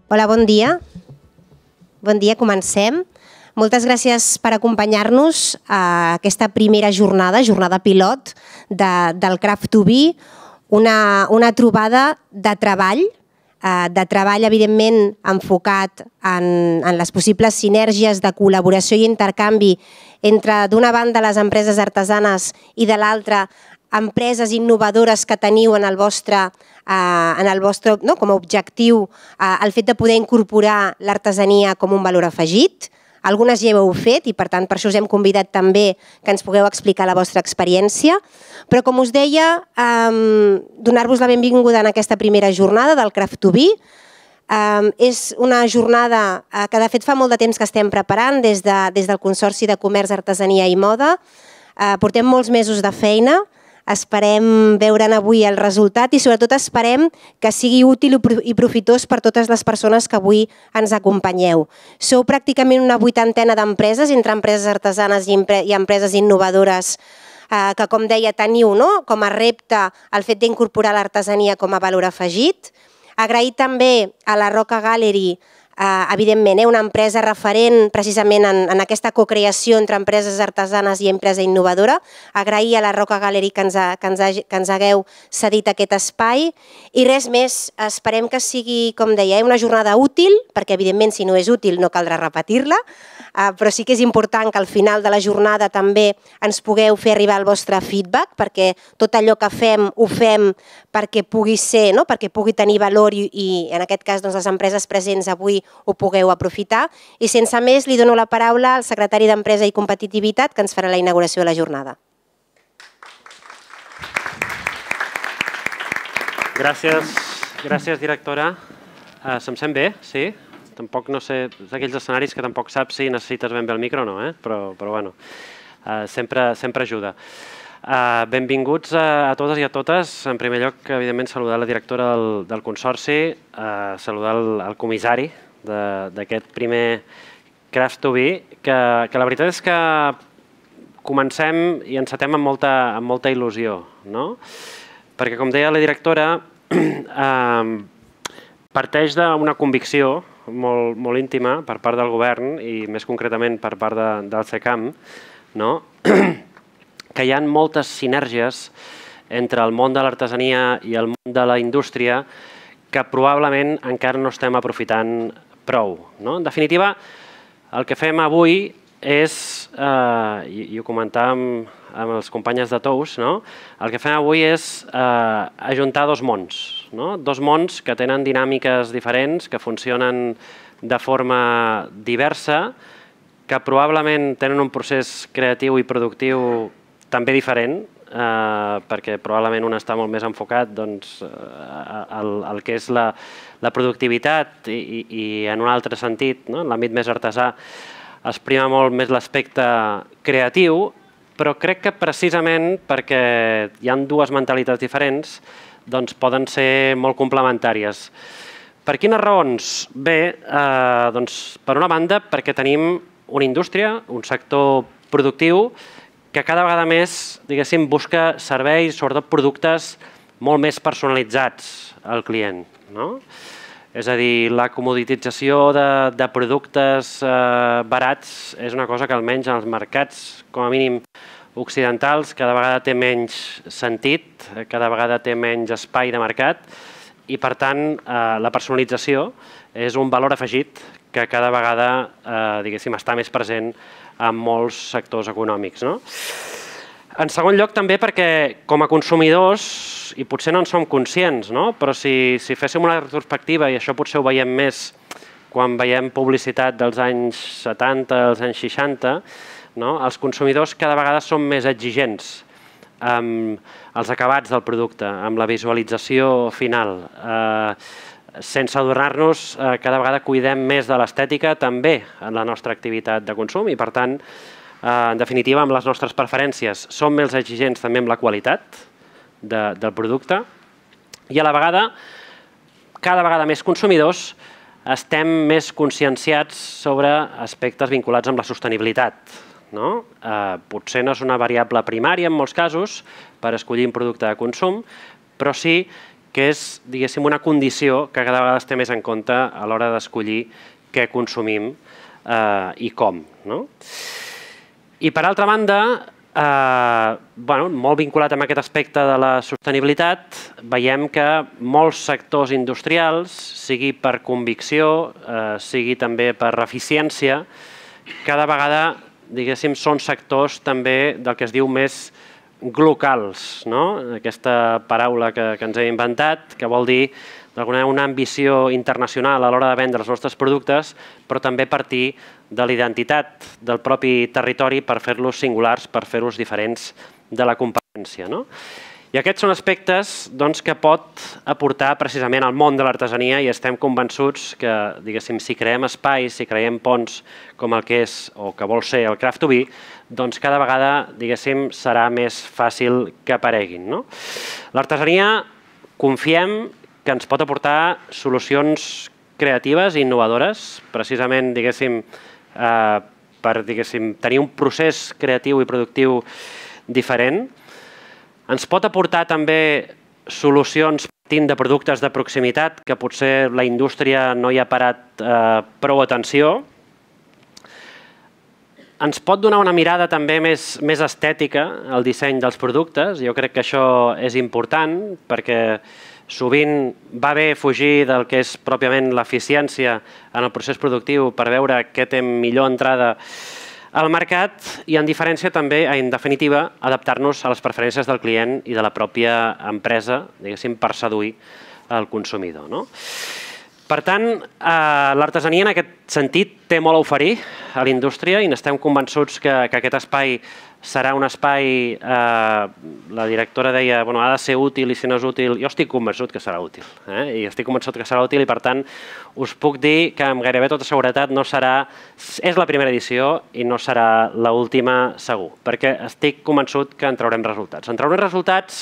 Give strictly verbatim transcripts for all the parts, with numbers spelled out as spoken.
Hola, bon dia. Bon dia, comencem. Moltes gràcies per acompanyar-nos a aquesta primera jornada, jornada pilot de, del Craft to Be, una, una trobada de treball, eh, de treball evidentment enfocat en, en les possibles sinergies de col·laboració i intercanvi entre d'una banda les empreses artesanes i de l'altra empreses innovadores que teniu en el vostre, eh, en el vostre no, com a objectiu eh, el fet de poder incorporar l'artesania com un valor afegit. Algunes ja ho heu fet i per tant per això us hem convidat també que ens pugueu explicar la vostra experiència. Però com us deia, eh, donar-vos la benvinguda en aquesta primera jornada del Craft to Be. Eh, és una jornada eh, que de fet fa molt de temps que estem preparant des, de, des del Consorci de Comerç, Artesania i Moda. Eh, portem molts mesos de feina. Esperem veure'n avui el resultat i sobretot esperem que sigui útil i profitós per totes les persones que avui ens acompanyeu. Sou pràcticament una vuitantena d'empreses, entre empreses artesanes i empreses innovadores, que com deia teniu com a repte el fet d'incorporar l'artesania com a valor afegit. Agrair també a la Roca Gallery, evidentment, una empresa referent precisament en aquesta cocreació entre empreses artesanes i empresa innovadora. Agrair a la Roca Gallery que ens hagueu cedit aquest espai. I res més, esperem que sigui, com deia, una jornada útil, perquè evidentment si no és útil no caldrà repetir-la, però sí que és important que al final de la jornada també ens pugueu fer arribar el vostre feedback, perquè tot allò que fem ho fem perquè pugui ser, perquè pugui tenir valor i en aquest cas les empreses presents avui ho pugueu aprofitar. I sense més li dono la paraula al secretari d'Empresa i Competitivitat que ens farà la inauguració de la jornada. Gràcies, gràcies directora. Se'm sent bé? Sí? Tampoc no sé, és d'aquells escenaris que tampoc saps si necessites ben bé el micro o no, però bueno, sempre ajuda. Benvinguts a totes i a totes. En primer lloc, evidentment, saludar la directora del Consorci, saludar el comissari d'aquest primer Craft to Be, que la veritat és que comencem i encetem amb molta il·lusió, perquè, com deia la directora, parteix d'una convicció molt íntima per part del govern i més concretament per part del SECAM, que hi ha moltes sinergies entre el món de l'artesania i el món de la indústria que probablement encara no estem aprofitant prou. En definitiva, el que fem avui és, i ho comentàvem amb els companys de Tous, el que fem avui és ajuntar dos mons, dos mons que tenen dinàmiques diferents, que funcionen de forma diversa, que probablement tenen un procés creatiu i productiu també diferent, perquè probablement un està molt més enfocat al que és la productivitat i en un altre sentit, en l'àmbit més artesà, es prima molt més l'aspecte creatiu, però crec que precisament perquè hi ha dues mentalitats diferents, doncs poden ser molt complementàries. Per quines raons? Bé, per una banda, perquè tenim una indústria, un sector productiu, que cada vegada més, diguéssim, busca serveis, sobretot productes molt més personalitzats al client. És a dir, la comoditització de productes barats és una cosa que almenys en els mercats, com a mínim occidentals, cada vegada té menys sentit, cada vegada té menys espai de mercat i, per tant, la personalització és un valor afegit que cada vegada, diguéssim, està més present en molts sectors econòmics. En segon lloc, també perquè com a consumidors, i potser no en som conscients, però si féssim una retrospectiva, i això potser ho veiem més quan veiem publicitat dels anys setanta, dels anys seixanta, els consumidors cada vegada són més exigents amb els acabats del producte, amb la visualització final. Sense adonar-nos, cada vegada cuidem més de l'estètica també en la nostra activitat de consum i, per tant, en definitiva, amb les nostres preferències som més exigents també amb la qualitat del producte i, a la vegada, cada vegada més consumidors estem més conscienciats sobre aspectes vinculats amb la sostenibilitat. Potser no és una variable primària en molts casos per escollir un producte de consum, però sí que és, diguéssim, una condició que cada vegada es té més en compte a l'hora d'escollir què consumim i com. I per altra banda, molt vinculat amb aquest aspecte de la sostenibilitat, veiem que molts sectors industrials, sigui per convicció, sigui també per eficiència, cada vegada, diguéssim, són sectors també del que es diu més glocals, aquesta paraula que ens hem inventat, que vol dir d'alguna manera una ambició internacional a l'hora de vendre els nostres productes, però també partir de la identitat del propi territori per fer-los singulars, per fer-los diferents de la competència. I aquests són aspectes que pot aportar precisament al món de l'artesania i estem convençuts que, diguéssim, si creem espais, si creem ponts com el que és o que vol ser el Craft to Be, doncs cada vegada, diguéssim, serà més fàcil que apareguin. L'artesania, confiem que ens pot aportar solucions creatives i innovadores, precisament, diguéssim, per tenir un procés creatiu i productiu diferent. Ens pot aportar també solucions partint de productes de proximitat que potser la indústria no hi ha parat prou atenció. Ens pot donar una mirada també més estètica al disseny dels productes. Jo crec que això és important perquè sovint va bé fugir del que és pròpiament l'eficiència en el procés productiu per veure què té millor entrada al mercat i, en diferència, també, en definitiva, adaptar-nos a les preferències del client i de la pròpia empresa, diguéssim, per seduir el consumidor. Per tant, l'artesania en aquest sentit té molt a oferir a la indústria i n'estem convençuts que aquest espai serà un espai, la directora deia, ha de ser útil i si no és útil, jo estic convençut que serà útil i estic convençut que serà útil i per tant us puc dir que amb gairebé tota seguretat no serà, és la primera edició i no serà l'última segur, perquè estic convençut que en traurem resultats. En traurem resultats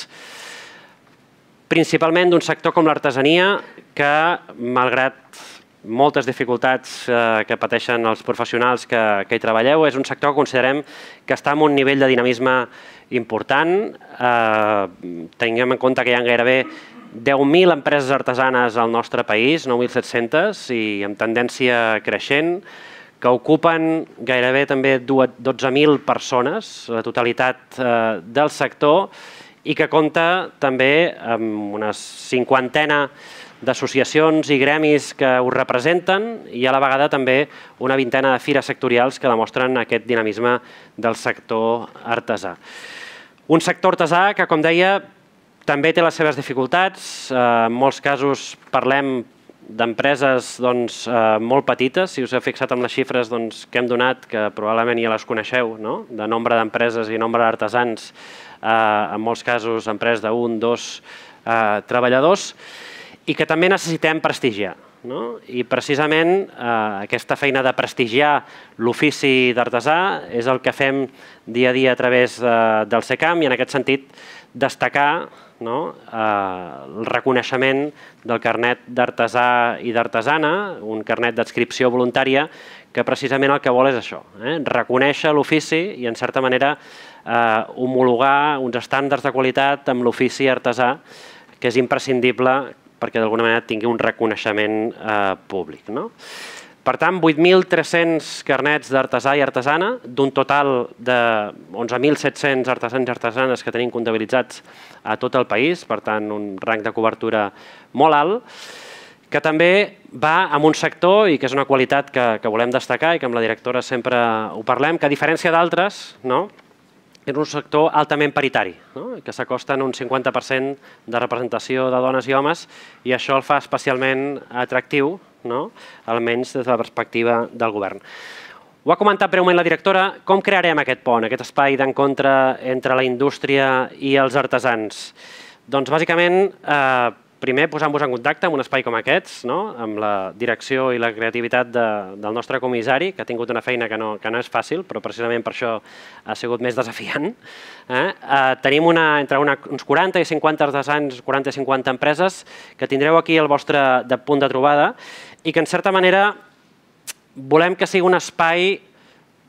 principalment d'un sector com l'artesania que, malgrat moltes dificultats que pateixen els professionals que hi treballeu, és un sector que considerem que està en un nivell de dinamisme important. Tinguem en compte que hi ha gairebé deu mil empreses artesanes al nostre país, nou mil set-centes, i amb tendència creixent, que ocupen gairebé també dotze mil persones, la totalitat del sector, i que compta també amb una cinquantena d'associacions i gremis que ho representen i a la vegada també una vintena de fires sectorials que demostren aquest dinamisme del sector artesà. Un sector artesà que, com deia, també té les seves dificultats. En molts casos parlem d'empreses molt petites. Si us heu fixat en les xifres que hem donat, que probablement ja les coneixeu, de nombre d'empreses i nombre d'artesans, en molts casos empreses d'un, dos treballadors, i que també necessitem prestigiar. I precisament aquesta feina de prestigiar l'ofici d'artesà és el que fem dia a dia a través del SECAM i en aquest sentit destacar el reconeixement del carnet d'artesà i d'artesana, un carnet d'adscripció voluntària que precisament el que vol és això, reconèixer l'ofici i en certa manera homologar uns estàndards de qualitat amb l'ofici artesà que és imprescindible perquè d'alguna manera tingui un reconeixement públic. Per tant, vuit mil tres-cents carnets d'artesà i artesana, d'un total de onze mil set-cents artesans i artesanes que tenim comptabilitzats a tot el país, per tant, un rang de cobertura molt alt, que també va amb un sector i que és una qualitat que volem destacar i que amb la directora sempre ho parlem, que a diferència d'altres, és un sector altament paritari, que s'acosta en un cinquanta per cent de representació de dones i homes i això el fa especialment atractiu, almenys des de la perspectiva del govern. Ho ha comentat breument la directora, com crearem aquest pont, aquest espai d'encontre entre la indústria i els artesans? Doncs bàsicament, primer posant-vos en contacte amb un espai com aquests, amb la direcció i la creativitat del nostre comissari, que ha tingut una feina que no és fàcil, però precisament per això ha sigut més desafiant. Tenim entre uns quaranta i cinquanta artesans, quaranta i cinquanta empreses, que tindreu aquí el vostre punt de trobada i que, en certa manera, volem que sigui un espai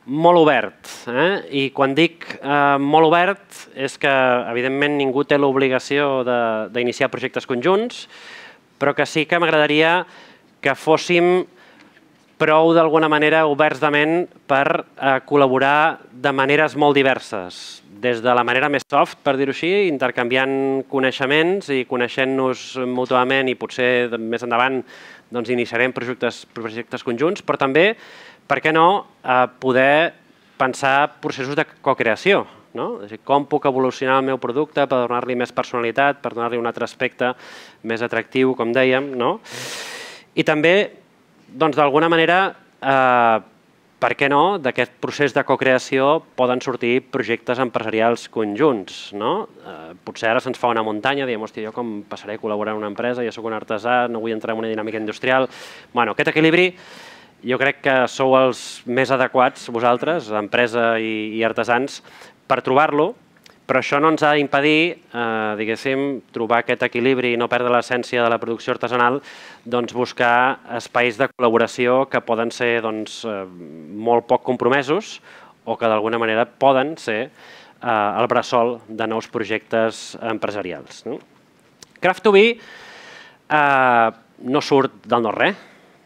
molt obert. I quan dic molt obert és que, evidentment, ningú té l'obligació d'iniciar projectes conjunts, però que sí que m'agradaria que fóssim prou, d'alguna manera, oberts de ment per col·laborar de maneres molt diverses. Des de la manera més soft, per dir-ho així, intercanviant coneixements i coneixent-nos mútuament i potser més endavant iniciarem projectes conjunts, però també, per què no, poder pensar processos de cocreació. Com puc evolucionar el meu producte per donar-li més personalitat, per donar-li un altre aspecte més atractiu, com dèiem. I també, d'alguna manera, per què no, d'aquest procés de cocreació poden sortir projectes empresarials conjunts. Potser ara se'ns fa una muntanya, diem, hòstia, jo com passaré a col·laborar en una empresa, jo soc un artesà, no vull entrar en una dinàmica industrial. Aquest equilibri jo crec que sou els més adequats, vosaltres, empresa i artesans, per trobar-lo, però això no ens ha d'impedir, diguéssim, trobar aquest equilibri i no perdre l'essència de la producció artesanal, doncs buscar espais de col·laboració que poden ser molt poc compromesos o que d'alguna manera poden ser el bressol de nous projectes empresarials. Craft to Be no surt del no-res.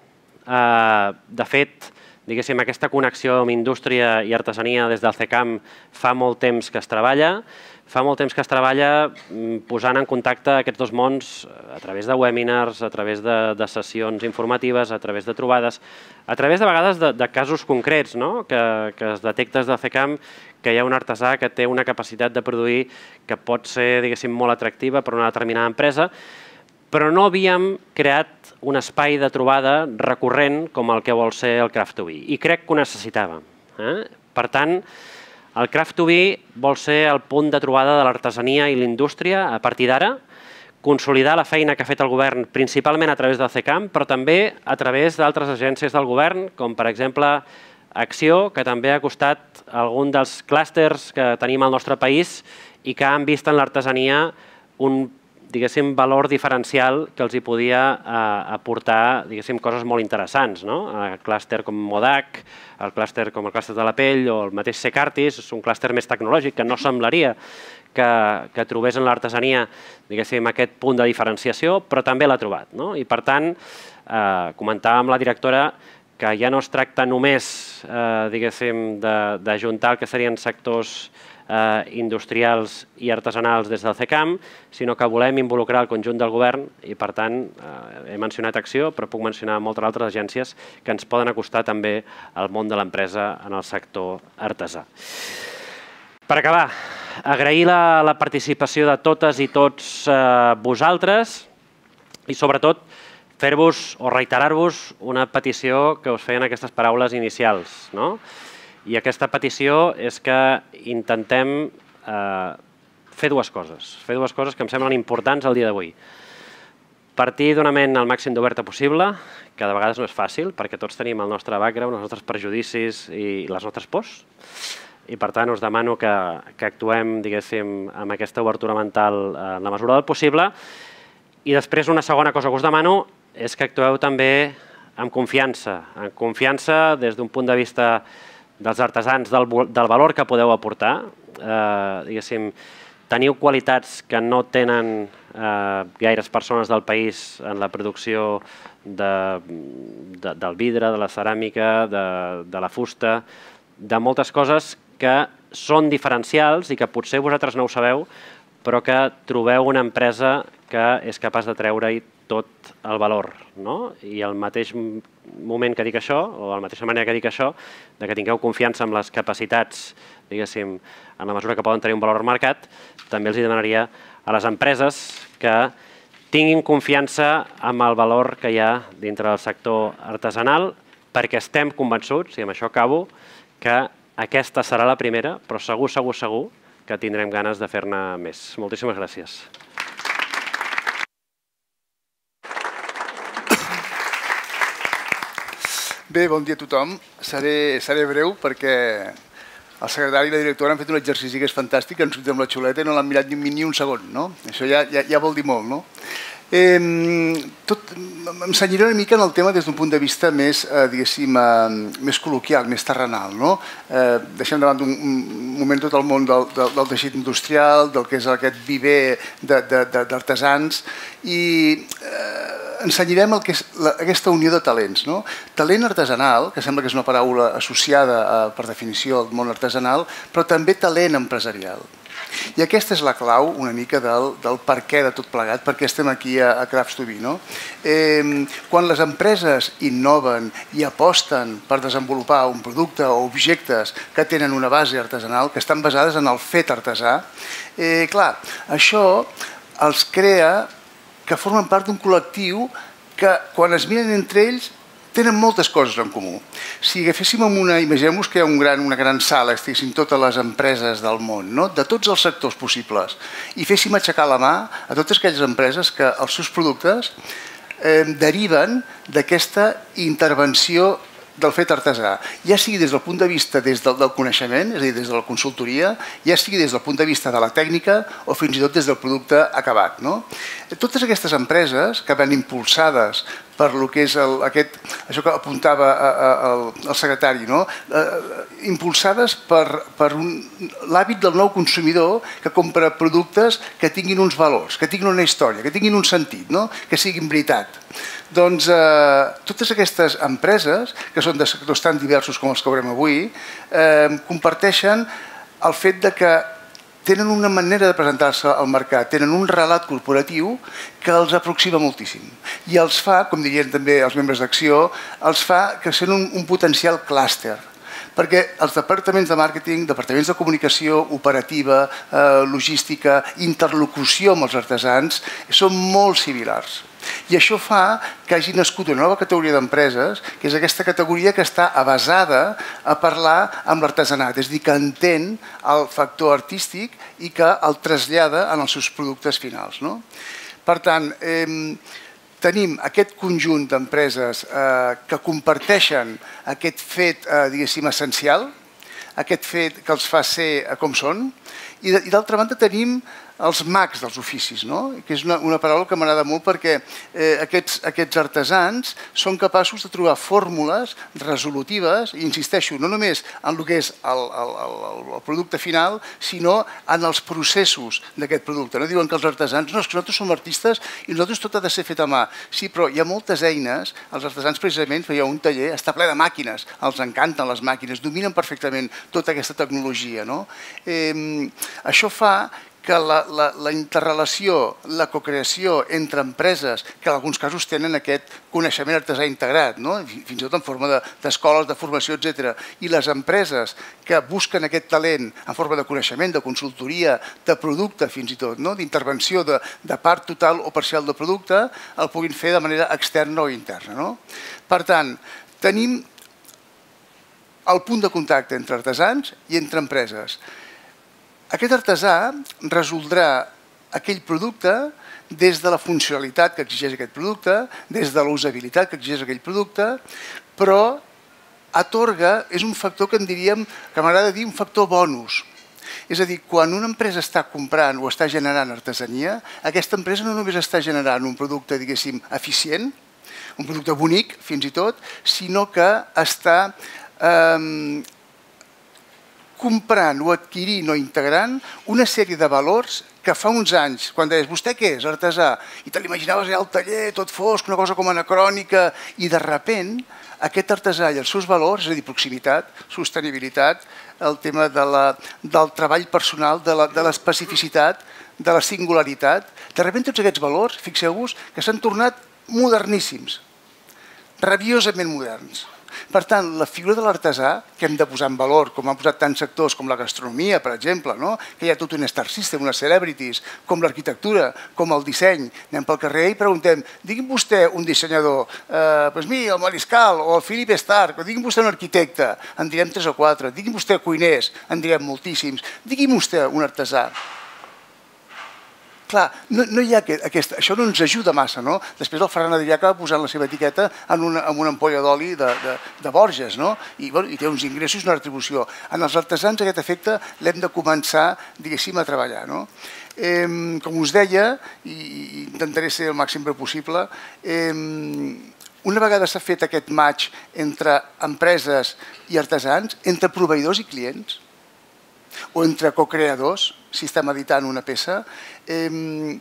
De fet, diguéssim, aquesta connexió amb indústria i artesania des del C E C A M fa molt temps que es treballa, fa molt temps que es treballa posant en contacte aquests dos mons a través de webinars, a través de sessions informatives, a través de trobades, a través de vegades de casos concrets que es detectes del C E C A M que hi ha un artesà que té una capacitat de produir que pot ser, diguéssim, molt atractiva per a una determinada empresa, però no havíem creat un espai de trobada recurrent com el que vol ser el Craft to Be. I crec que ho necessitàvem. Per tant, el Craft to Be vol ser el punt de trobada de l'artesania i l'indústria a partir d'ara, consolidar la feina que ha fet el govern principalment a través del C E C A M, però també a través d'altres agències del govern, com per exemple Acció, que també ha costat algun dels clústers que tenim al nostre país i que han vist en l'artesania un diguéssim, valor diferencial que els hi podia aportar, diguéssim, coses molt interessants. El clúster com Modac, el clúster com el clúster de la pell o el mateix Secartis, és un clúster més tecnològic que no semblaria que trobés en l'artesania, diguéssim, aquest punt de diferenciació, però també l'ha trobat. I, per tant, comentàvem amb la directora que ja no es tracta només, diguéssim, d'ajuntar el que serien sectors industrials i artesanals des del C E C A M, sinó que volem involucrar el conjunt del govern i, per tant, he mencionat Acció, però puc mencionar moltes altres agències que ens poden acostar també al món de l'empresa en el sector artesà. Per acabar, agrair la participació de totes i tots vosaltres i, sobretot, fer-vos o reiterar-vos una petició que us feien aquestes paraules inicials. I aquesta petició és que intentem fer dues coses, fer dues coses que em semblen importants al dia d'avui. Partir d'una ment el màxim d'oberta possible, que de vegades no és fàcil, perquè tots tenim el nostre background, els nostres prejudicis i les nostres pors, i per tant us demano que actuem, diguéssim, amb aquesta obertura mental en la mesura del possible. I després una segona cosa que us demano és que actueu també amb confiança, amb confiança des d'un punt de vista dels artesans, del valor que podeu aportar. Diguéssim, teniu qualitats que no tenen gaires persones del país en la producció del vidre, de la ceràmica, de la fusta, de moltes coses que són diferencials i que potser vosaltres no ho sabeu, però que trobeu una empresa que és capaç de treure-hi tot el valor. I al mateix moment que dic això, o a la mateixa manera que dic això, que tingueu confiança en les capacitats, diguéssim, en la mesura que poden tenir un valor mercat, també els demanaria a les empreses que tinguin confiança en el valor que hi ha dintre del sector artesanal, perquè estem convençuts, i amb això acabo, que aquesta serà la primera, però segur, segur, segur que tindrem ganes de fer-ne més. Moltíssimes gràcies. Bé, bon dia a tothom. Seré breu perquè el secretari i la directora han fet un exercici que és fantàstic, han sortit amb la xuleta i no l'han mirat ni un segon. Això ja vol dir molt, no? M'ensenyaré una mica en el tema des d'un punt de vista més, diguéssim, més col·loquial, més terrenal. Deixem davant un moment tot el món del teixit industrial, del que és aquest viver d'artesans, i ensenyarem aquesta unió de talents. Talent artesanal, que sembla que és una paraula associada per definició al món artesanal, però també talent empresarial. I aquesta és la clau una mica del per què de tot plegat, perquè estem aquí a Crafts to Be. Quan les empreses innoven i aposten per desenvolupar un producte o objectes que tenen una base artesanal, que estan basades en el fet artesà, clar, això els crea que formen part d'un col·lectiu que quan es miren entre ells tenen moltes coses en comú. Si agaféssim una, imaginem-vos que hi ha una gran sala, estiguessin totes les empreses del món, de tots els sectors possibles, i féssim aixecar la mà a totes aquelles empreses que els seus productes deriven d'aquesta intervenció del fet artesà, ja sigui des del punt de vista del coneixement, és a dir, des de la consultoria, ja sigui des del punt de vista de la tècnica o fins i tot des del producte acabat. Totes aquestes empreses que van impulsades per lo que és això que apuntava el secretari, impulsades per l'hàbit del nou consumidor que compra productes que tinguin uns valors, que tinguin una història, que tinguin un sentit, que siguin veritat. Doncs totes aquestes empreses, que són de sectors tan diversos com els que veurem avui, comparteixen el fet que tenen una manera de presentar-se al mercat, tenen un relat corporatiu que els aproxima moltíssim. I els fa, com dirien també els membres d'Acció, els fa que siguin un potencial clúster. Perquè els departaments de màrqueting, departaments de comunicació, operativa, logística, interlocució amb els artesans, són molt similars. I això fa que hagi nascut una nova categoria d'empreses, que és aquesta categoria que està avasada a parlar amb l'artesanat, és a dir, que entén el factor artístic i que el trasllada en els seus productes finals. Per tant, tenim aquest conjunt d'empreses que comparteixen aquest fet, diguéssim, essencial, aquest fet que els fa ser com són, i d'altra banda tenim els mags dels oficis, que és una paraula que m'agrada molt perquè aquests artesans són capaços de trobar fórmules resolutives, i insisteixo, no només en el que és el producte final, sinó en els processos d'aquest producte. No diuen que els artesans, no, és que nosaltres som artistes i nosaltres tot ha de ser fet a mà. Sí, però hi ha moltes eines, els artesans precisament, feia un taller, està ple de màquines, els encanten les màquines, dominen perfectament tota aquesta tecnologia. Això fa que la interrelació, la cocreació entre empreses, que en alguns casos tenen aquest coneixement artesà integrat, fins i tot en forma d'escoles, de formació, etcètera, i les empreses que busquen aquest talent en forma de coneixement, de consultoria, de producte fins i tot, d'intervenció de part total o parcial del producte, el puguin fer de manera externa o interna. Per tant, tenim el punt de contacte entre artesans i entre empreses. Aquest artesà resoldrà aquell producte des de la funcionalitat que exigeix aquest producte, des de la usabilitat que exigeix aquell producte, però atorga, és un factor que en diríem, que m'agrada dir, un factor bonus. És a dir, quan una empresa està comprant o està generant artesania, aquesta empresa no només està generant un producte, diguéssim, eficient, un producte bonic, fins i tot, sinó que està comprant o adquirint o integrant una sèrie de valors que fa uns anys, quan deies, vostè què és, artesà? I te l'imaginaves allà al taller, tot fosc, una cosa com anacrònica, i de sobte aquest artesà i els seus valors, és a dir, proximitat, sostenibilitat, el tema del treball personal, de l'especificitat, de la singularitat, de sobte tots aquests valors, fixeu-vos, que s'han tornat moderníssims, rabiosament moderns. Per tant, la figura de l'artesà, que hem de posar en valor, com han posat tants sectors com la gastronomia, per exemple, que hi ha tot un star system, unes celebrities, com l'arquitectura, com el disseny. Anem pel carrer i preguntem, digui'm vostè un dissenyador, doncs mira, el Mariscal o el Philip Stark, o digui'm vostè un arquitecte, en direm tres o quatre, digui'm vostè cuiners, en direm moltíssims, digui'm vostè un artesà. clar, no hi ha aquesta... Això no ens ajuda massa, no? Després el Ferran Adrià acaba posant la seva etiqueta en una ampolla d'oli de Borges, no? I té uns ingressos i una retribució. En els artesans aquest efecte l'hem de començar, diguéssim, a treballar, no? Com us deia, i intentaré ser el màxim possible, una vegada s'ha fet aquest match entre empreses i artesans, entre proveïdors i clients, o entre co-creadors, si estem editant una peça, hi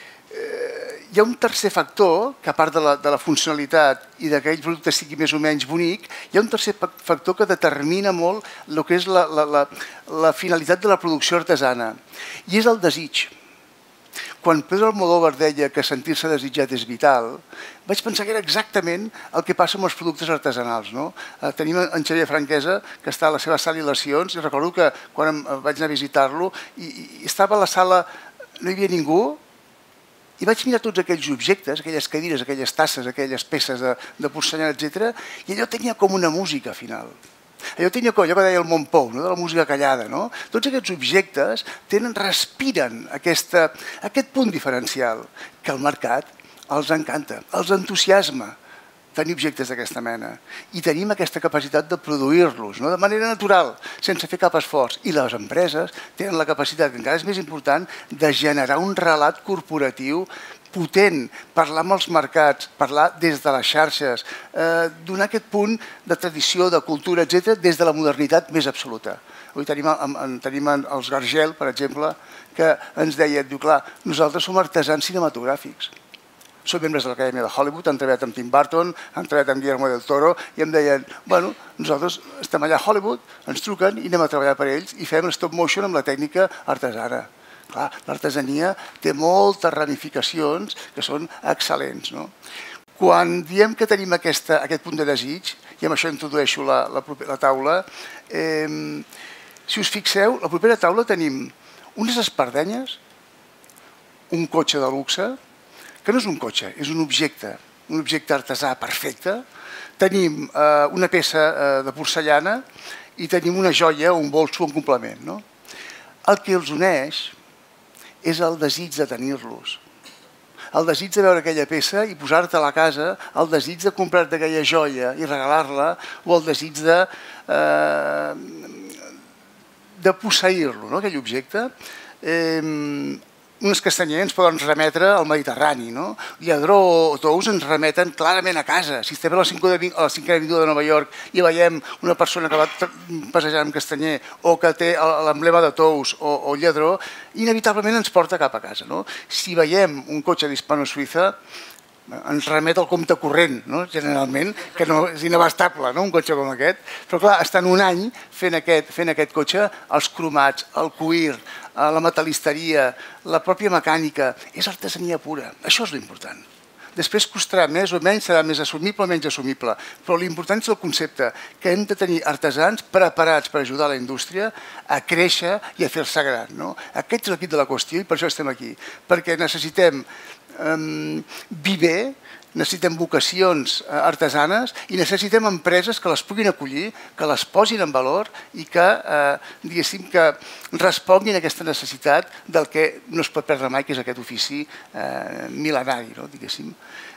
ha un tercer factor, que a part de la funcionalitat i que aquell producte sigui més o menys bonic, hi ha un tercer factor que determina molt el que és la finalitat de la producció artesana, i és el desig. Quan Pedro Almodóvar deia que sentir-se desitjat és vital, vaig pensar que era exactament el que passa amb els productes artesanals. Tenim en Xavier Franquesa, que està a les seves sal·lilacions, i recordo que quan vaig anar a visitar-lo, estava a la sala, no hi havia ningú, i vaig mirar tots aquells objectes, aquelles cadires, aquelles tasses, aquelles peces de porcellana, etcètera, i allò tenia com una música final. Allò tenia allò que deia el Montpou, de la música callada. Tots aquests objectes respiren aquest punt diferencial que al mercat els encanta, els entusiasma tenir objectes d'aquesta mena. I tenim aquesta capacitat de produir-los de manera natural, sense fer cap esforç. I les empreses tenen la capacitat, que encara és més important, de generar un relat corporatiu potent, parlar amb els mercats, parlar des de les xarxes, donar aquest punt de tradició, de cultura, etcètera, des de la modernitat més absoluta. Avui tenim els Gargel, per exemple, que ens deia, diu, clar, nosaltres som artesans cinematogràfics. Som membres de l'Acadèmia de Hollywood, han treballat amb Tim Burton, han treballat amb Guillermo del Toro, i em deien, bueno, nosaltres estem allà a Hollywood, ens truquen i anem a treballar per ells i fem stop motion amb la tècnica artesana. Clar, l'artesania té moltes ramificacions que són excel·lents. Quan diem que tenim aquest punt de desig, i amb això introdueixo la taula, si us fixeu, a la propera taula tenim unes espardenyes, un cotxe de luxe, que no és un cotxe, és un objecte, un objecte artesà perfecte, tenim una peça de porcellana i tenim una joia o un bolso en complement. El que els uneix és el desig de tenir-los, el desig de veure aquella peça i posar-te a la casa, el desig de comprar-te aquella joia i regalar-la, o el desig de posseir-lo, aquell objecte. Uns castanyers ens poden remetre al Mediterrani, Lladró o Tous ens remeten clarament a casa. Si estem a la cinquena avinguda de Nova York i veiem una persona que va passejant amb castanyer o que té l'emblema de Tous o Lladró, inevitablement ens porta cap a casa. Si veiem un cotxe d'Hispano-Suïssa, ens remet al compte corrent, generalment, que és inabastable, un cotxe com aquest. Però clar, estan un any fent aquest cotxe, els cromats, el cuir, la metal·listeria, la pròpia mecànica, és artesania pura. Això és l'important. Després costarà més o menys, serà més assumible o menys assumible, però l'important és el concepte que hem de tenir artesans preparats per ajudar la indústria a créixer i a fer-se gran. Aquest és el quid de la qüestió i per això estem aquí, perquè necessitem viver, necessitem vocacions artesanes i necessitem empreses que les puguin acollir, que les posin en valor i que, diguéssim, que responguin a aquesta necessitat del que no es pot perdre mai, que és aquest ofici mil·lenari, diguéssim,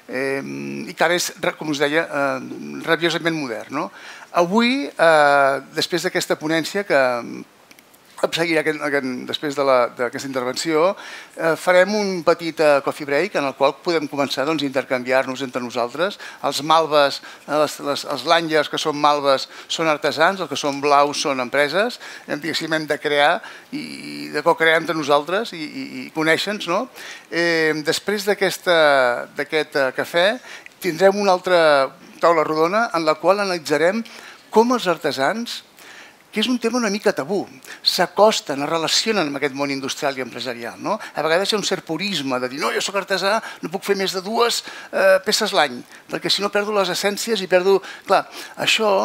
i que ara és, com us deia, rabiosament modern. Avui, després d'aquesta ponència que em seguirà després d'aquesta intervenció, farem un petit coffee break en el qual podem començar a intercanviar-nos entre nosaltres. Els malves, els lanyes que són malves són artesans, els que són blaus són empreses, diguéssim, hem de crear i de co-crear entre nosaltres i conèixer-nos. Després d'aquest cafè tindrem una altra taula rodona en la qual analitzarem com els artesans, que és un tema una mica tabú, s'acosten, es relacionen amb aquest món industrial i empresarial. A vegades hi ha un cert purisme de dir no, jo soc artesà, no puc fer més de dues peces l'any, perquè si no perdo les essències i perdo... Clar, això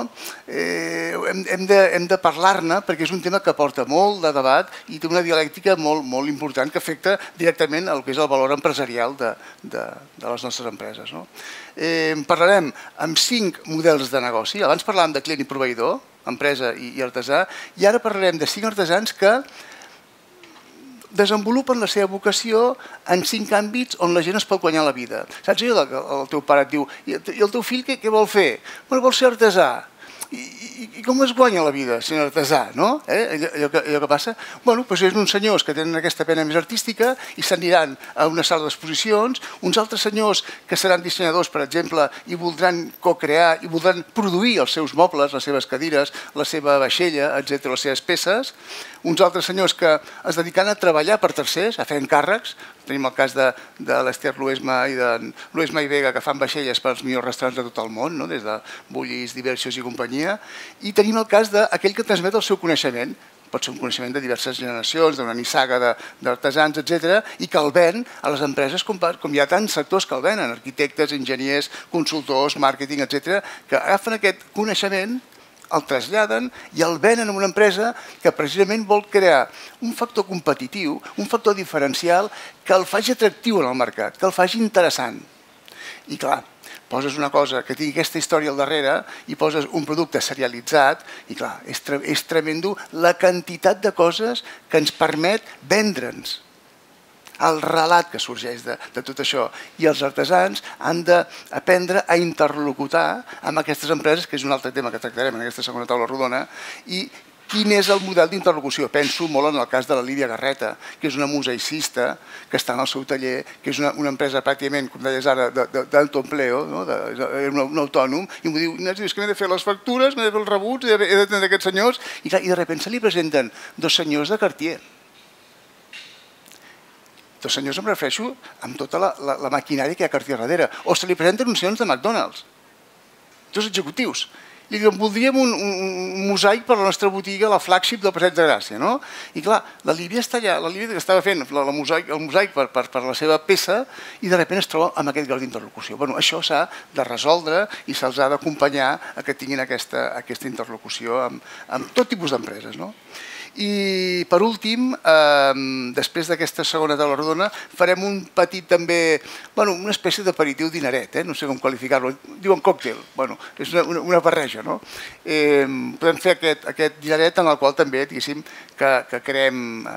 hem de parlar-ne perquè és un tema que porta molt de debat i té una dialèctica molt important que afecta directament el que és el valor empresarial de les nostres empreses. Parlarem amb cinc models de negoci. Abans parlàvem de client i proveïdor, empresa i artesà, i ara parlarem de cinc artesans que desenvolupen la seva vocació en cinc àmbits on la gent es pot guanyar la vida. Saps allò que el teu pare et diu, i el teu fill què vol fer? Vol ser artesà. I com es guanya la vida sent artesà, no? Allò que passa? Bueno, doncs són uns senyors que tenen aquesta pena més artística i s'aniran a una sala d'exposicions, uns altres senyors que seran dissenyadors, per exemple, i voldran co-crear i voldran produir els seus mobles, les seves cadires, la seva vaixella, etcètera, les seves peces, uns altres senyors que es dedicaran a treballar per tercers, a fer encàrrecs. Tenim el cas de l'Ester Luesma i de Luesma i Vega, que fan vaixelles per als millors restaurants de tot el món, des de Bullis, Diversos i companyia, i tenim el cas d'aquell que transmet el seu coneixement, pot ser un coneixement de diverses generacions, d'una nissaga d'artesans, etcètera, i que el ven a les empreses, com hi ha tants sectors que el venen, arquitectes, enginyers, consultors, màrqueting, etcètera, que agafen aquest coneixement, el traslladen i el venen en una empresa que precisament vol crear un factor competitiu, un factor diferencial que el faci atractiu en el mercat, que el faci interessant. I clar, poses una cosa que tingui aquesta història al darrere i poses un producte serialitzat i clar, és tremendo la quantitat de coses que ens permet vendre'ns. El relat que sorgeix de tot això. I els artesans han d'aprendre a interlocutar amb aquestes empreses, que és un altre tema que tractarem en aquesta segona taula rodona, i quin és el model d'interlocució. Penso molt en el cas de la Lídia Garreta, que és una museïcista que està en el seu taller, que és una empresa pràcticament, com deies ara, d'autoempleo, un autònom, i m'ho diu, és que m'he de fer les factures, m'he de fer els rebuts, he d'atendre aquests senyors, i de sobte se li presenten dos senyors de Cartier. Dos senyors em refereixo amb tota la maquinària que hi ha a Cartier darrere. O se li presenten uns senyors de McDonald's. Dos executius. Li diuen, voldríem un mosaic per a la nostra botiga, la flagship del Passeig de Gràcia. I clar, la Lídia està allà, la Lídia estava fent el mosaic per la seva peça i de sobte es troba amb aquest grau d'interlocució. Això s'ha de resoldre i se'ls ha d'acompanyar a que tinguin aquesta interlocució amb tot tipus d'empreses. I per últim, després d'aquesta segona taula rodona, farem un petit també, una espècie d'aperitiu dineret, no sé com qualificar-lo, diuen còctel, és una barreja. Podem fer aquest dineret en el qual també, diguéssim, que creem,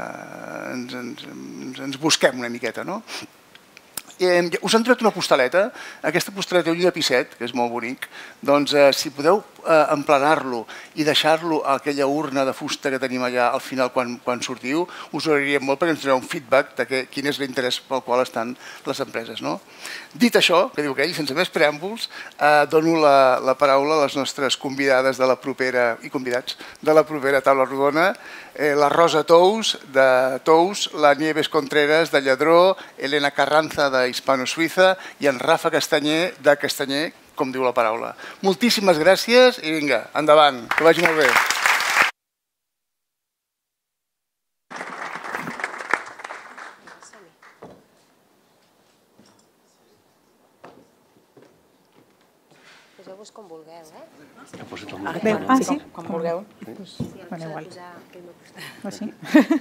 ens busquem una miqueta. Us han tret una postaleta, aquesta postaleta és un llapicet, que és molt bonic, doncs si podeu emplenar-lo i deixar-lo a aquella urna de fusta que tenim allà al final quan sortiu, us ho agrairíem molt perquè ens donareu un feedback de quin és l'interès pel qual estan les empreses. Dit això, que diu aquell, sense més preàmbuls, dono la paraula a les nostres convidades de la propera, i convidats, de la propera taula rodona, la Rosa Tous, de Tous, la Nieves Contreras, de Lladró, Elena Carranza, de Hispano-Suïssa, i en Rafa Castanyer, de Castanyer, com diu la paraula. Moltíssimes gràcies i vinga, endavant, que vagi molt bé. Poseu-vos com vulgueu, eh? Ah, sí? Com vulgueu. Bueno, igual. Ah, sí?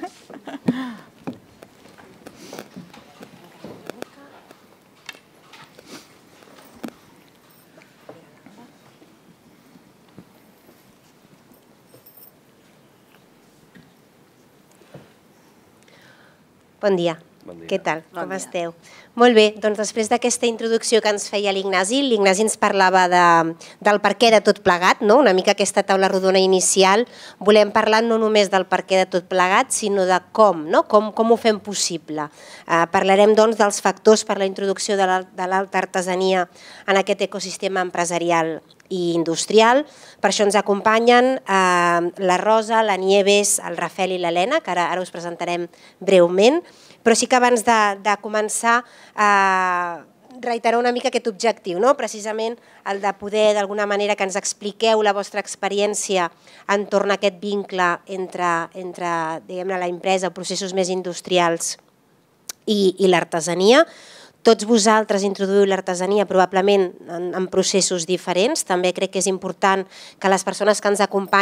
Bon dia. Què tal? Com esteu? Molt bé, doncs després d'aquesta introducció que ens feia l'Ignasi, l'Ignasi ens parlava del per què de tot plegat, una mica aquesta taula rodona inicial. Volem parlar no només del per què de tot plegat, sinó de com, com ho fem possible. Parlarem doncs dels factors per a la introducció de l'alta artesania en aquest ecosistema empresarial i industrial. Per això ens acompanyen la Rosa, la Nieves, el Rafael i l'Helena, que ara us presentarem breument. Però sí que abans de començar reiterar una mica aquest objectiu, precisament el de poder d'alguna manera que ens expliqueu la vostra experiència entorn a aquest vincle entre la empresa, processos més industrials i l'artesania. Tots vosaltres introduïu l'artesania probablement en processos diferents. També crec que és important que les persones que ens acompanyen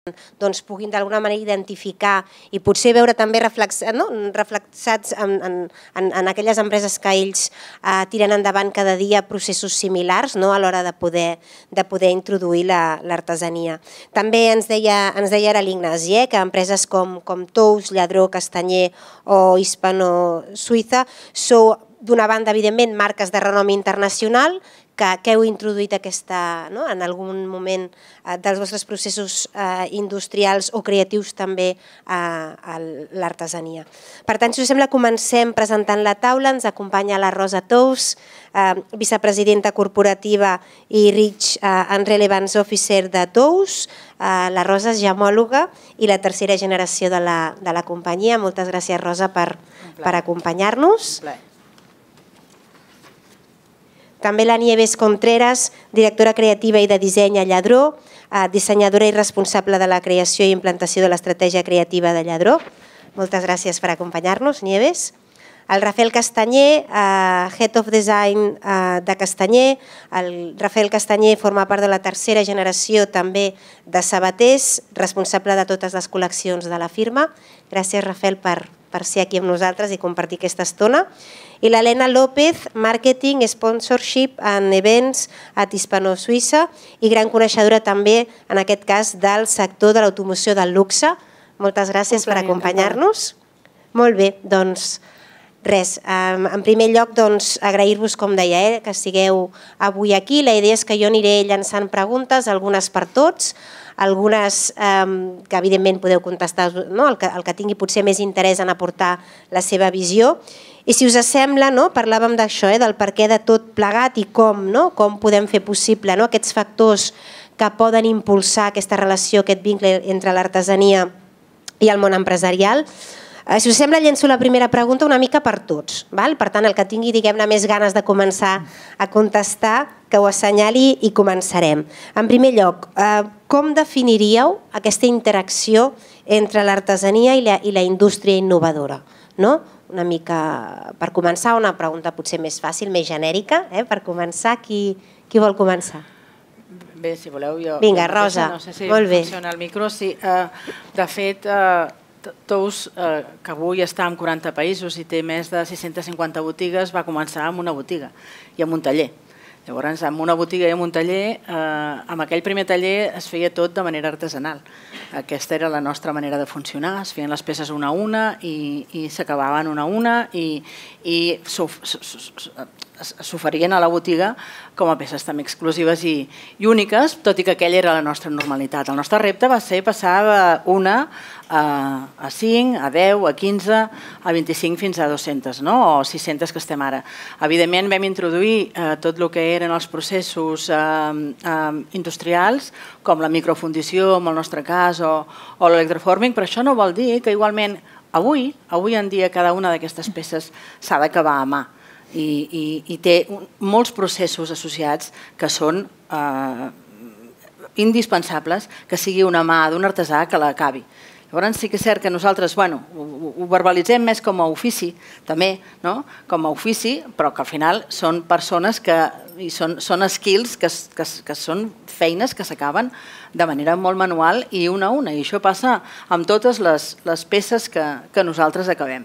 doncs, puguin d'alguna manera identificar i potser veure també reflexats, no? reflexats en, en, en, en aquelles empreses que ells eh, tiren endavant cada dia processos similars, no? A l'hora de poder, de poder introduir l'artesania. La, també ens deia, ens deia ara l'Ignasi, eh, que empreses com, com Tous, Lladró, Castanyer o Hispano-Suïssa sou, d'una banda, evidentment, marques de renom internacional, que, que heu introduït aquesta, no? en algun moment eh, dels vostres processos eh, industrials o creatius també eh, a l'artesania. Per tant, si us sembla, comencem presentant la taula. Ens acompanya la Rosa Tous, eh, vicepresidenta corporativa i Rich eh, and Relevance Officer de Tous. Eh, la Rosa és gemòloga i la tercera generació de la, de la companyia. Moltes gràcies, Rosa, per, per acompanyar-nos. Un plaer. També la Nieves Contreras, directora creativa i de disseny a Lladró, dissenyadora i responsable de la creació i implantació de l'estratègia creativa de Lladró. Moltes gràcies per acompanyar-nos, Nieves. El Rafael Castanyer, Head of Design de Castanyer. El Rafael Castanyer forma part de la tercera generació també de sabaters, responsable de totes les col·leccions de la firma. Gràcies, Rafael, per, per ser aquí amb nosaltres i compartir aquesta estona. I l'Helena López, Marketing, Sponsorship and Events at Hispano-Suïssa i gran coneixedora també, en aquest cas, del sector de l'automoció del luxe. Moltes gràcies per acompanyar-nos. Molt bé, doncs res, en primer lloc agrair-vos, com deia, que estigueu avui aquí. La idea és que jo aniré llançant preguntes, algunes per tots, algunes que evidentment podeu contestar, el que tingui potser més interès en aportar la seva visió. I si us sembla, parlàvem d'això, del per què de tot plegat i com podem fer possible aquests factors que poden impulsar aquesta relació, aquest vincle entre l'artesania i el món empresarial. Si us sembla, llenço la primera pregunta una mica per tots. Per tant, el que tingui més ganes de començar a contestar, que ho assenyali i començarem. En primer lloc, com definiríeu aquesta interacció entre l'artesania i la indústria innovadora? Una mica per començar, una pregunta potser més fàcil, més genèrica. Per començar, qui vol començar? Bé, si voleu jo... Vinga, Rosa, molt bé. No sé si funciona el micro. De fet, Tous, que avui està en quaranta països i té més de sis-centes cinquanta botigues, va començar amb una botiga i amb un taller. Llavors, amb una botiga i amb un taller, amb aquell primer taller es feia tot de manera artesanal. Aquesta era la nostra manera de funcionar, es feien les peces una a una i s'acabaven una a una i s'oferien a la botiga com a peces també exclusives i úniques, tot i que aquella era la nostra normalitat. El nostre repte va ser passar d'una a cinc, a deu, a quinze, a vint-i-cinc fins a dues-centes, o sis-centes que estem ara. Evidentment vam introduir tot el que eren els processos industrials, com la microfundició, en el nostre cas, o l'electroforming, però això no vol dir que igualment avui, avui en dia, cada una d'aquestes peces s'ha d'acabar a mà. I té molts processos associats que són indispensables que sigui una mà d'un artesà que l'acabi. Llavors sí que és cert que nosaltres ho verbalitzem més com a ofici, també, com a ofici, però que al final són persones que són skills, que són feines que s'acaben de manera molt manual i una a una. I això passa amb totes les peces que nosaltres acabem.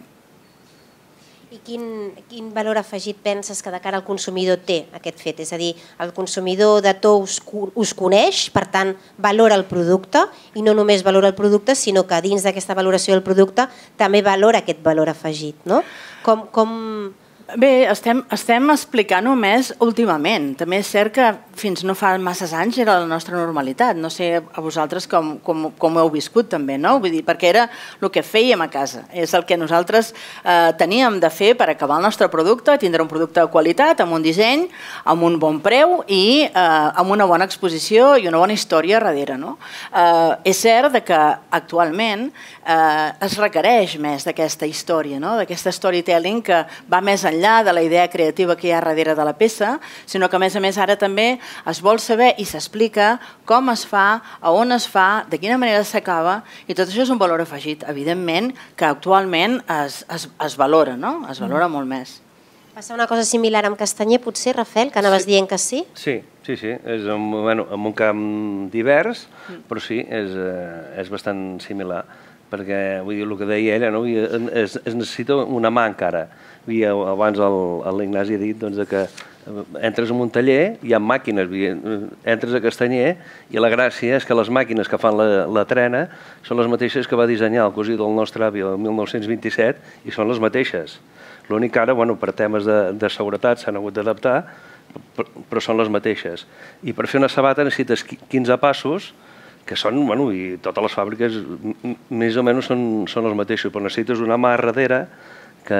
I quin valor afegit penses que de cara al consumidor té aquest fet? És a dir, el consumidor de Tous us coneix, per tant, valora el producte i no només valora el producte, sinó que dins d'aquesta valoració del producte també valora aquest valor afegit, no? Com... Bé, estem explicant-ho més últimament. També és cert que fins no fa massa anys era la nostra normalitat. No sé a vosaltres com ho heu viscut també, no? Vull dir, perquè era el que fèiem a casa. És el que nosaltres teníem de fer per acabar el nostre producte, tindre un producte de qualitat, amb un disseny, amb un bon preu i amb una bona exposició i una bona història darrere. És cert que actualment es requereix més d'aquesta història, d'aquesta storytelling que va més enllà de la idea creativa que hi ha darrere de la peça, sinó que a més a més ara també es vol saber i s'explica com es fa, a on es fa, de quina manera s'acaba, i tot això és un valor afegit, evidentment, que actualment es valora, no? Es valora molt més. Passa una cosa similar amb castanyer, potser, Rafael, que anaves dient que sí? Sí, sí, sí. És en un camp divers, però sí, és bastant similar. Perquè, vull dir, el que deia ella, es necessita una mà encara. Abans l'Ignasi ha dit que entres en un taller, hi ha màquines, entres a castanyer i la gràcia és que les màquines que fan la trena són les mateixes que va dissenyar el cosí del nostre avi el mil nou-cents vint-i-set i són les mateixes. L'únic que ara, per temes de seguretat, s'han hagut d'adaptar, però són les mateixes. I per fer una sabata necessites quinze passos, que són, bueno, i totes les fàbriques més o menys són els mateixos, però necessites una mà darrere que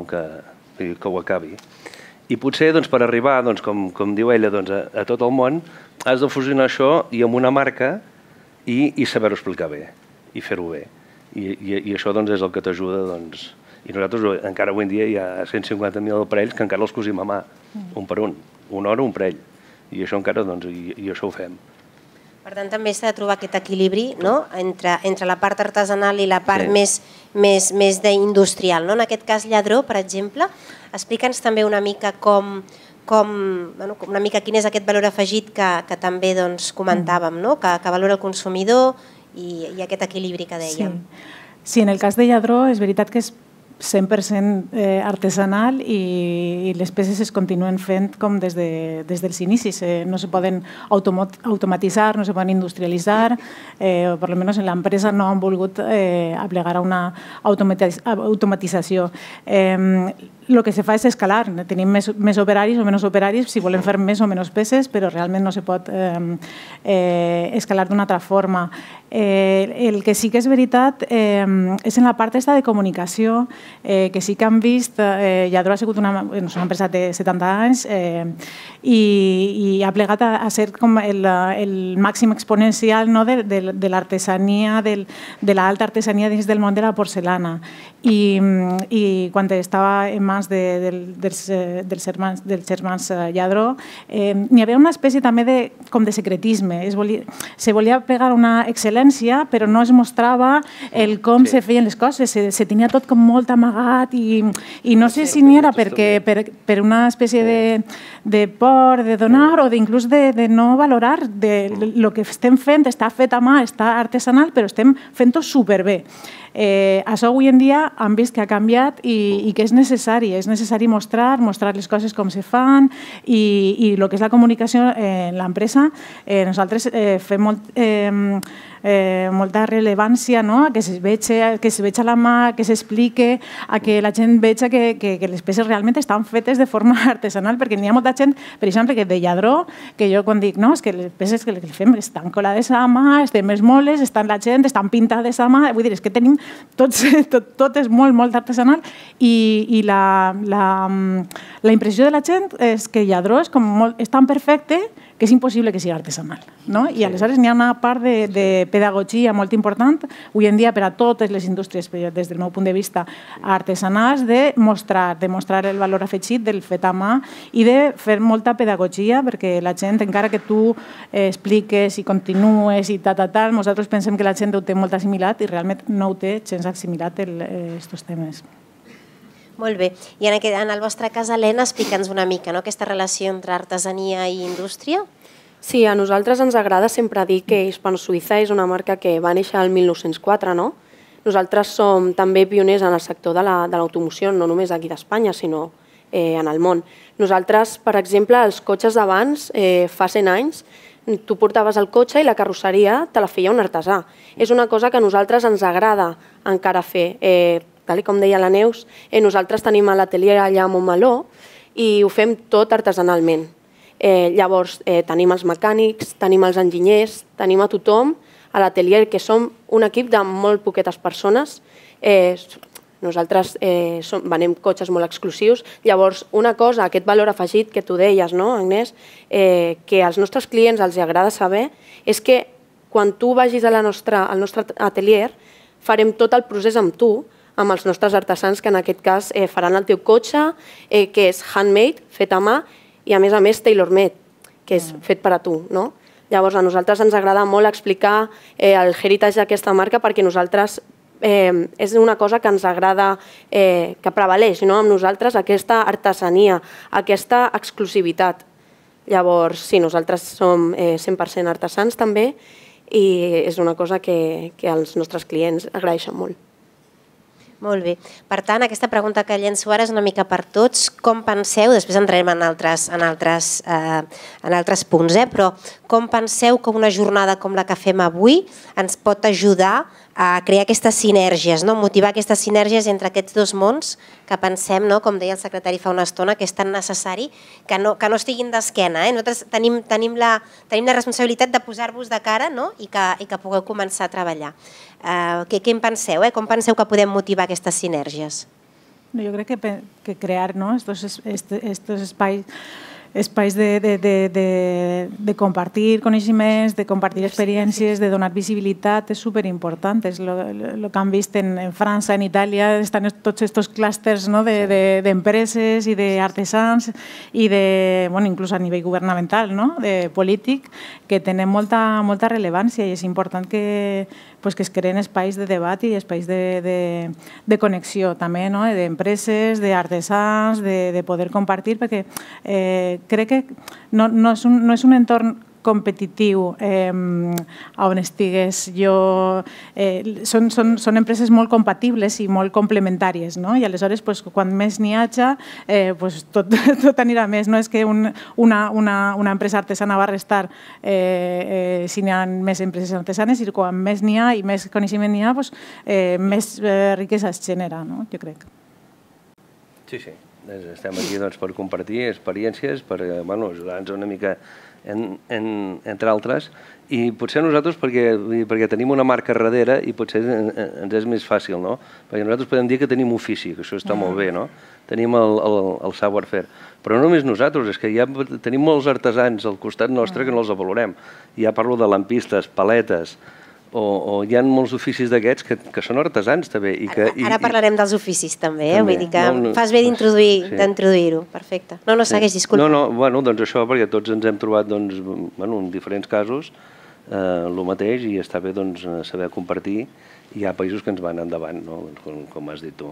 ho acabi. I potser per arribar, com diu ella, a tot el món, has de fusionar això i amb una marca i saber-ho explicar bé, i fer-ho bé. I això és el que t'ajuda. I nosaltres encara avui en dia hi ha cent cinquanta mil parells que encara els cosim a mà, un per un, una hora un parell. I això encara, doncs, i això ho fem. Per tant, també s'ha de trobar aquest equilibri entre la part artesanal i la part més d'industrial. En aquest cas, Lladró, per exemple, explica'ns també una mica com, una mica quin és aquest valor afegit que també comentàvem, que valora el consumidor i aquest equilibri que dèiem. Sí, en el cas de Lladró és veritat que és cent per cent artesanal i les peces es continuen fent com des dels inicis. No se poden automatitzar, no se poden industrialitzar, o per almenys en l'empresa no han volgut aplegar a una automatització. El que se fa és escalar. Tenim més operaris o menys operaris si volem fer més o menys peces, però realment no se pot escalar d'una altra forma. El que sí que és veritat és en la part de comunicació, que sí que han vist, Lladró ha sigut una empresa de setanta anys i ha plegat a ser com el màxim exponencial de l'artesania, de l'alta artesania dins del món de la porcelana. I quan estava en mans dels germans Lladró, n'hi havia una espècie també com de secretisme. Se volia plegar una excel·lència, però no es mostrava com se feien les coses. Se tenia tot com molt amagat i no sé si n'hi era per una espècie de por de donar o inclús de no valorar el que estem fent, està fet a mà, està artesanal, però estem fent-ho superbé. Això avui en dia han vist que ha canviat i que és necessari, és necessari mostrar, mostrar les coses com se fan i el que és la comunicació en l'empresa, nosaltres fem molta rellevància a que se vegi a la mà, que s'explique, a que la gent vegi que les peces realment estan fetes de forma artesanal, perquè n'hi ha molta gent, per exemple, que de Lladró, que jo quan dic, no, és que les peces que fem estan colades a mà, estan més moles, estan la gent, estan pintades a mà, vull dir, és que tenim tot és molt, molt artesanal i la impressió de la gent és que Lladró és tan perfecte que és impossible que sigui artesanal. I aleshores n'hi ha una part de pedagogia molt important, avui en dia per a totes les indústries, des del meu punt de vista, artesanals, de mostrar el valor afegit del fet a mà i de fer molta pedagogia perquè la gent, encara que tu expliques i continues i tal, tal, tal, nosaltres pensem que la gent ho té molt assimilat i realment no ho té gens assimilat aquests temes. Molt bé. I en el vostre cas, Helena, explica'ns una mica aquesta relació entre artesania i indústria. Sí, a nosaltres ens agrada sempre dir que Hispano Suïssa és una marca que va néixer el mil nou-cents quatre, no? Nosaltres som també pioners en el sector de l'automoció, no només aquí d'Espanya, sinó en el món. Nosaltres, per exemple, els cotxes d'abans, fa cent anys, tu portaves el cotxe i la carrosseria te la feia un artesà. És una cosa que a nosaltres ens agrada encara fer. Tal com deia la Neus, nosaltres tenim l'atelier allà a Montmeló i ho fem tot artesanalment. Llavors tenim els mecànics, tenim els enginyers, tenim a tothom a l'atelier, que som un equip de molt poquetes persones. Nosaltres venem cotxes molt exclusius. Llavors, una cosa, aquest valor afegit que tu deies, no, Agnès, que als nostres clients els agrada saber, és que quan tu vagis al nostre atelier farem tot el procés amb tu, amb els nostres artesans, que en aquest cas faran el teu cotxe, que és handmade, fet a mà, i a més a més tailor-made, que és fet per a tu. Llavors a nosaltres ens agrada molt explicar el heritage d'aquesta marca perquè nosaltres eh, és una cosa que ens agrada, eh, que prevaleix, no?, amb nosaltres, aquesta artesania, aquesta exclusivitat. Llavors, sí, nosaltres som eh, cent per cent artesans també i és una cosa que, que els nostres clients agraeixen molt. Molt bé. Per tant, aquesta pregunta que llenço ara és una mica per tots. Com penseu, després entrarem en altres, en altres, eh, en altres punts, eh? Però com penseu que una jornada com la que fem avui ens pot ajudar a crear aquestes sinergies, no? Motivar aquestes sinergies entre aquests dos mons que pensem, no? Com deia el secretari fa una estona, que és tan necessari que no, que no estiguin d'esquena. Eh? Nosaltres tenim, tenim, la, tenim la responsabilitat de posar-vos de cara, no? I, que, i que pugueu començar a treballar. Uh, què, què en penseu? Eh? Com penseu que podem motivar aquestes sinergies? Jo crec que, que crear, ¿no?, estos, estos, estos espais espais de, de, de, de, de compartir coneixements, de compartir experiències, de donar visibilitat, és superimportant. És el que han vist en, en França, en Itàlia, estan tots aquests clústers, no?, d'empreses de, de, i d'artesans i de, bueno, inclús a nivell governamental, no?, de polític, que tenen molta, molta rellevància i és important que, pues, que es creen espais de debat i espais de, de, de connexió també, no?, d'empreses, d'artesans, de, de poder compartir, perquè eh, crec que no, no, és un, no és un entorn competitiu eh, on estigués jo... Eh, són, són, són empreses molt compatibles i molt complementàries, no? I aleshores, pues, quan més n'hi hagi, eh, pues, tot, tot anirà més. No és que un, una, una, una empresa artesana va restar eh, eh, si n'hi ha més empreses artesanes i quan més n'hi ha i més coneixement n'hi ha, pues, eh, més eh, riquesa es genera, no? Jo crec. Sí, sí. Estem aquí doncs, per compartir experiències, per bueno, ajudar-nos una mica en, en, entre altres, i potser nosaltres perquè, perquè tenim una marca darrere i potser ens és més fàcil, no? Perquè nosaltres podem dir que tenim ofici, que això està molt bé, no? Tenim el, el, el savoir-faire. Però no només nosaltres, és que ja tenim molts artesans al costat nostre que no els valorem. Ja parlo de lampistes, paletes, o, o hi ha molts oficis d'aquests que, que són artesans també. I que, ara, ara parlarem dels oficis també, eh? també. Vull dir que no, no, fas bé d'introduir-ho, sí. d'introduir-ho. Perfecte. No, no, segueix, disculpa. No, no, bueno, doncs això, perquè tots ens hem trobat doncs, bueno, en diferents casos eh, el mateix i està bé doncs, saber compartir. Hi ha països que ens van endavant, no? com, com has dit tu.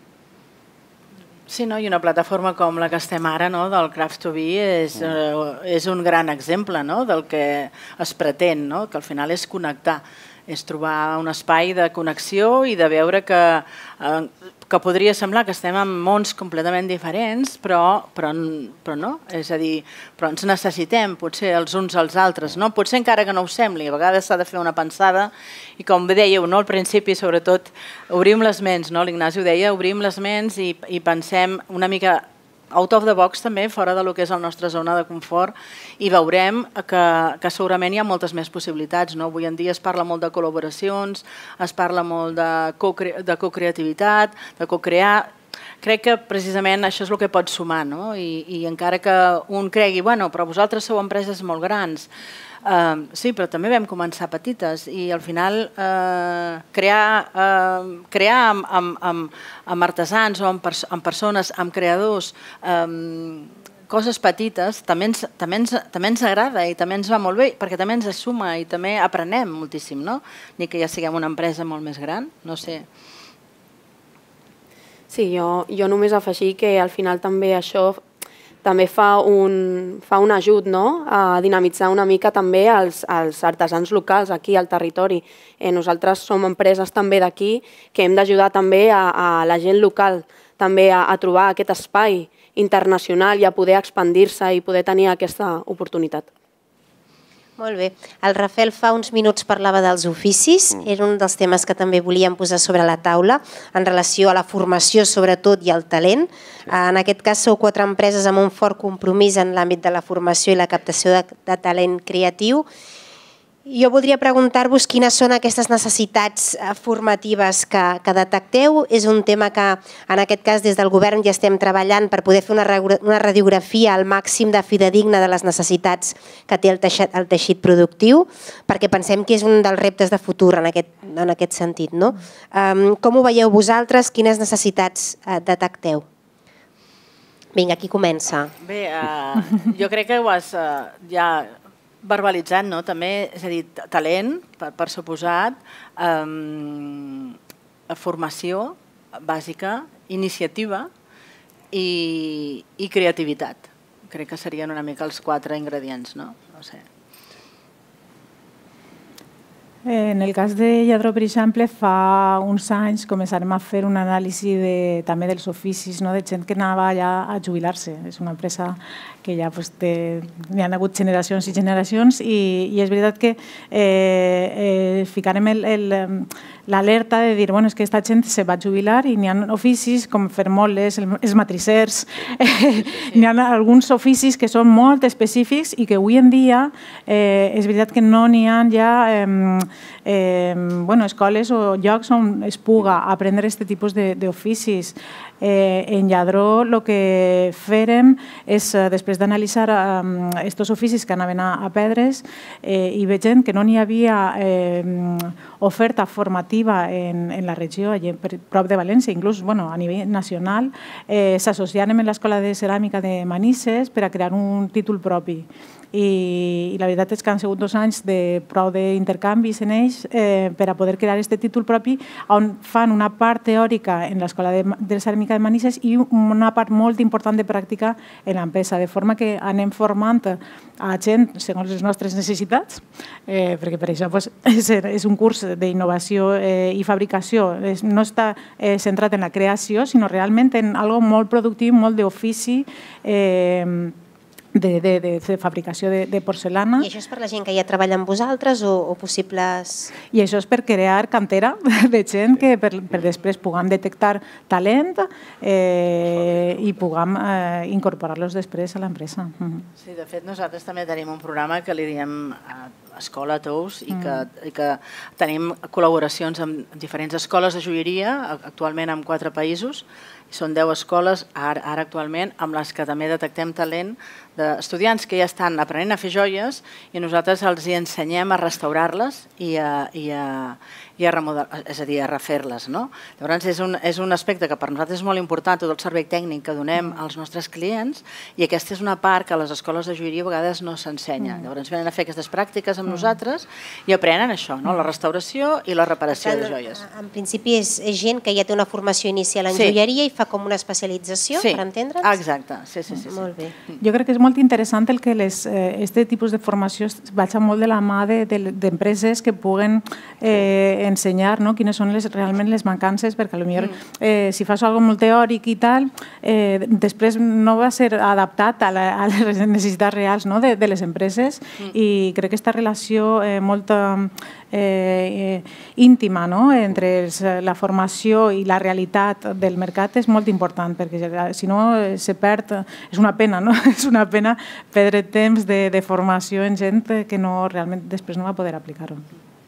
Sí, no? I una plataforma com la que estem ara, no? Del Craft to Be, és, eh, és un gran exemple, no? Del que es pretén, no? Que al final és connectar, és trobar un espai de connexió i de veure que, eh, que podria semblar que estem en mons completament diferents, però, però, però no, és a dir, però ens necessitem potser els uns als altres, no? Potser encara que no ho sembli, a vegades s'ha de fer una pensada i com bé dèieu, no? Al principi sobretot obrim les ments, no? L'Ignasi ho deia, obrim les ments i, i pensem una mica out of the box també, fora del que és la nostra zona de confort, i veurem que, que segurament hi ha moltes més possibilitats, no? Avui en dia es parla molt de col·laboracions, es parla molt de co-creativitat, de co-crear. Crec que precisament això és el que pot sumar, no? I, i encara que un cregui, bueno, però vosaltres sou empreses molt grans, Uh, sí, però també vam començar petites i al final uh, crear, uh, crear amb, amb, amb, amb artesans o amb, pers amb persones, amb creadors, um, coses petites, també ens, també, ens, també ens agrada i també ens va molt bé perquè també ens suma i també aprenem moltíssim, no? Ni que ja siguem una empresa molt més gran, no sé. Sí, jo, jo només afegir que al final també això també fa un, fa un ajut, no?, a dinamitzar una mica també els, els artesans locals aquí al territori. Eh, nosaltres som empreses també d'aquí que hem d'ajudar també a, a la gent local també a, a trobar aquest espai internacional i a poder expandir-se i poder tenir aquesta oportunitat. Molt bé. El Rafael fa uns minuts parlava dels oficis, era un dels temes que també volíem posar sobre la taula en relació a la formació sobretot i al talent. En aquest cas sou quatre empreses amb un fort compromís en l'àmbit de la formació i la captació de, de talent creatiu. Jo voldria preguntar-vos quines són aquestes necessitats formatives que, que detecteu. És un tema que en aquest cas des del govern ja estem treballant per poder fer una, una radiografia al màxim de fidedigna de les necessitats que té el teixit, el teixit productiu, perquè pensem que és un dels reptes de futur en aquest, en aquest sentit. No? Um, com ho veieu vosaltres? Quines necessitats uh, detecteu? Vinga, qui comença? Bé, uh, jo crec que ho has uh, ja verbalitzat, no? També, és a dir, talent, per, per suposat, um, formació bàsica, iniciativa i, i creativitat. Crec que serien una mica els quatre ingredients, no? No sé. En el cas de Lladró, per exemple, fa uns anys començarem a fer un anàlisi de, també dels oficis, no? De gent que anava ja a jubilar-se. És una empresa que ja pues, té, hi ha hagut generacions i generacions i, i és veritat que eh, eh, ficarem l'alerta de dir bueno, és que aquesta gent se va jubilar i n'hi ha oficis com fer moles, els matricers, eh, n'hi ha alguns oficis que són molt específics i que avui en dia eh, és veritat que no n'hi ha ja eh, eh, bueno, escoles o llocs on es puga aprendre aquest tipus d'oficis. Eh, en Lladró el que fèrem és, eh, després d'analitzar aquests eh, oficis que anaven a, a perdre's eh, i veient que no n'hi havia eh, oferta formativa en, en la regió, allà per prop de València, inclús bueno, a nivell nacional, eh, s'associàrem amb l'Escola de Ceràmica de Manises per a crear un títol propi. I, i la veritat és que han sigut dos anys de prou d'intercanvis en ells eh, per a poder crear aquest títol propi on fan una part teòrica en l'Escola de, de Ceràmica de Manises i una part molt important de pràctica en l'empresa, de forma que anem formant a gent segons les nostres necessitats, eh, perquè per això pues, és, és un curs d'innovació eh, i fabricació, és, no està eh, centrat en la creació, sinó realment en algo molt productiu, molt d'ofici, eh, De, de, de, de fabricació de, de porcelana. I això és per la gent que ja treballa amb vosaltres o, o possibles... I això és per crear cantera de gent que per, per després puguem detectar talent eh, i puguem eh, incorporar-los després a l'empresa. Sí, de fet nosaltres també tenim un programa que li diem Escola Tous i que, mm. i que tenim col·laboracions amb diferents escoles de joieria, actualment en quatre països. Són deu escoles, ara, ara actualment, amb les que també detectem talent d'estudiants que ja estan aprenent a fer joies i nosaltres els hi ensenyem a restaurar-les i a, i a, i a remodelar, és a dir, a refer-les. No? Llavors és un, és un aspecte que per nosaltres és molt important, tot el servei tècnic que donem als nostres clients, i aquesta és una part que a les escoles de joieria a vegades no s'ensenya. Llavors venen a fer aquestes pràctiques amb nosaltres i aprenen això, no? La restauració i la reparació de joies. En principi és, és gent que ja té una formació inicial en sí. joieria i fa com una especialització, sí. per entendre'ns? Exacte, sí, sí, sí, sí. Molt bé. Jo crec que és molt interessant el que aquest eh, tipus de formació vagi molt de la mà d'empreses que puguen eh, ensenyar no? quines són les, realment les mancances, perquè potser eh, si fas alguna cosa molt teòric i tal, eh, després no va ser adaptat a, la, a les necessitats reals no? de, de les empreses mm. i crec que aquesta relació eh, molt eh, eh, íntima no? entre els, la formació i la realitat del mercat és molt important, perquè si no se perd, és una pena, no? És una pena perdre temps de, de formació en gent que no, realment després no va poder aplicar-ho.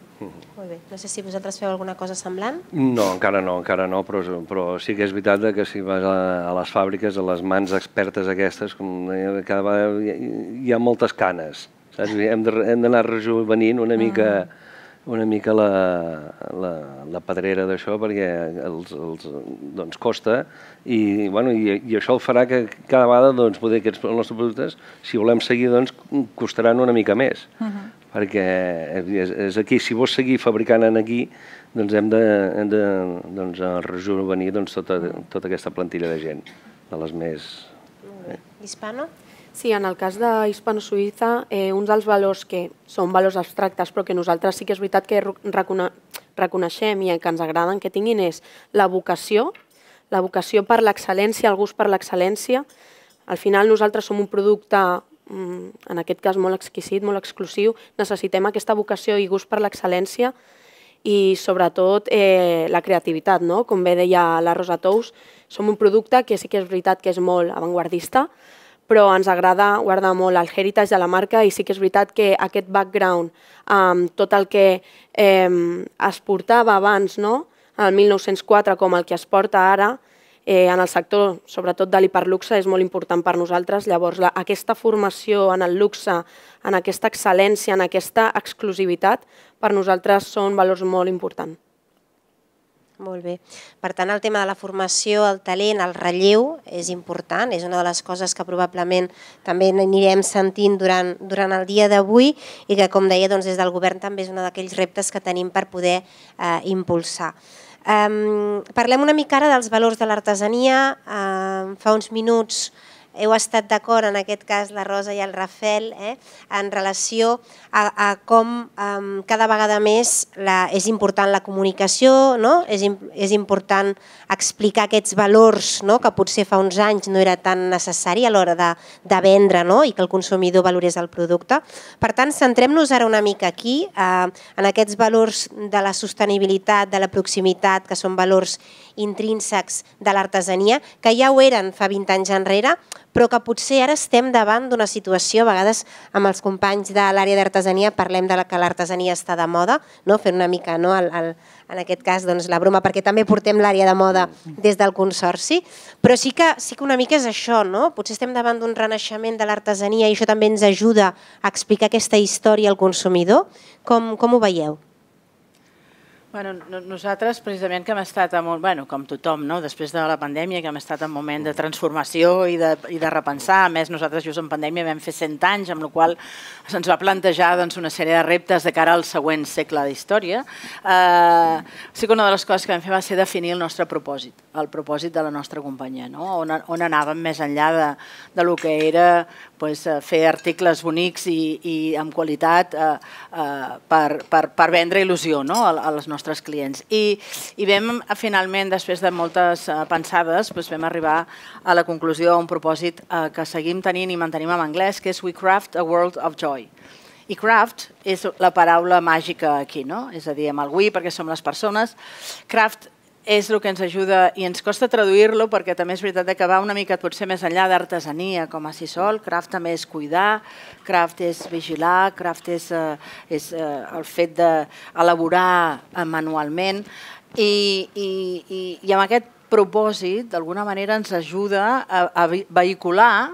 Molt bé. No sé si vosaltres feu alguna cosa semblant? No, encara no, encara no, però, però sí que és veritat que si vas a, a les fàbriques, a les mans expertes aquestes, com deia, cada vegada hi, hi ha moltes canes, saps? Hem d'anar rejuvenint una mica, una mica la, la, la pedrera d'això perquè els, els, doncs, costa i, bueno, i, i això el farà que cada vegada doncs, poder aquests els nostres productes, si volem seguir, doncs, costaran una mica més. Uh-huh. Perquè és, és aquí, si vols seguir fabricant aquí, doncs hem de, hem de doncs, rejuvenir doncs, tota, tota aquesta plantilla de gent, de les més... Eh. Hispano? Sí, en el cas d'Hispano-Suïssa, eh, uns dels valors que són valors abstractes, però que nosaltres sí que és veritat que recone reconeixem i que ens agraden que tinguin és la vocació, la vocació per l'excel·lència, el gust per l'excel·lència. Al final nosaltres som un producte, en aquest cas molt exquisit, molt exclusiu, necessitem aquesta vocació i gust per l'excel·lència i sobretot eh, la creativitat, no? Com bé deia la Rosa Tous, som un producte que sí que és veritat que és molt avantguardista, però ens agrada guardar molt el heritage de la marca i sí que és veritat que aquest background, amb tot el que eh, es portava abans, no? El mil nou-cents quatre com el que es porta ara, eh, en el sector, sobretot de l'hiperluxe, és molt important per nosaltres. Llavors, la, aquesta formació en el luxe, en aquesta excel·lència, en aquesta exclusivitat, per nosaltres són valors molt importants. Molt bé. Per tant, el tema de la formació, el talent, el relleu és important, és una de les coses que probablement també anirem sentint durant, durant el dia d'avui i que, com deia, doncs, des del govern també és un d'aquells reptes que tenim per poder eh, impulsar. Parlem una mica ara dels valors de l'artesania. Fa uns minuts heu estat d'acord, en aquest cas la Rosa i el Rafel, en relació a com cada vegada més és important la comunicació, és important explicar aquests valors que potser fa uns anys no era tan necessari a l'hora de vendre i que el consumidor valorés el producte. Per tant, centrem-nos ara una mica aquí, en aquests valors de la sostenibilitat, de la proximitat, que són valors intrínsecs de l'artesania, que ja ho eren fa vint anys enrere, però que potser ara estem davant d'una situació, a vegades amb els companys de l'àrea d'artesania parlem de que l'artesania està de moda, fent una mica, en aquest cas, la broma, perquè també portem l'àrea de moda des del Consorci, però sí que una mica és això, potser estem davant d'un renaixement de l'artesania i això també ens ajuda a explicar aquesta història al consumidor. Com ho veieu? Nosaltres, precisament, que hem estat, com tothom, després de la pandèmia, que hem estat en un moment de transformació i de repensar. A més, nosaltres just en pandèmia vam fer cent anys, amb la qual se'ns va plantejar una sèrie de reptes de cara al següent segle d'història. Sí que una de les coses que vam fer va ser definir el nostre propòsit, el propòsit de la nostra companyia, on anàvem més enllà del que era fer articles bonics i amb qualitat per vendre il·lusió a les nostres clients. I vam, finalment, després de moltes pensades, vam arribar a la conclusió, a un propòsit que seguim tenint i mantenim en anglès, que és We Craft a World of Joy. I craft és la paraula màgica aquí, és a dir, amb el we perquè som les persones. Craft és el que ens ajuda i ens costa traduir-lo perquè també és veritat que va una mica potser més enllà d'artesania com a si sol. Craft també és cuidar, craft és vigilar, craft és el fet d'elaborar manualment i amb aquest propòsit d'alguna manera ens ajuda a vehicular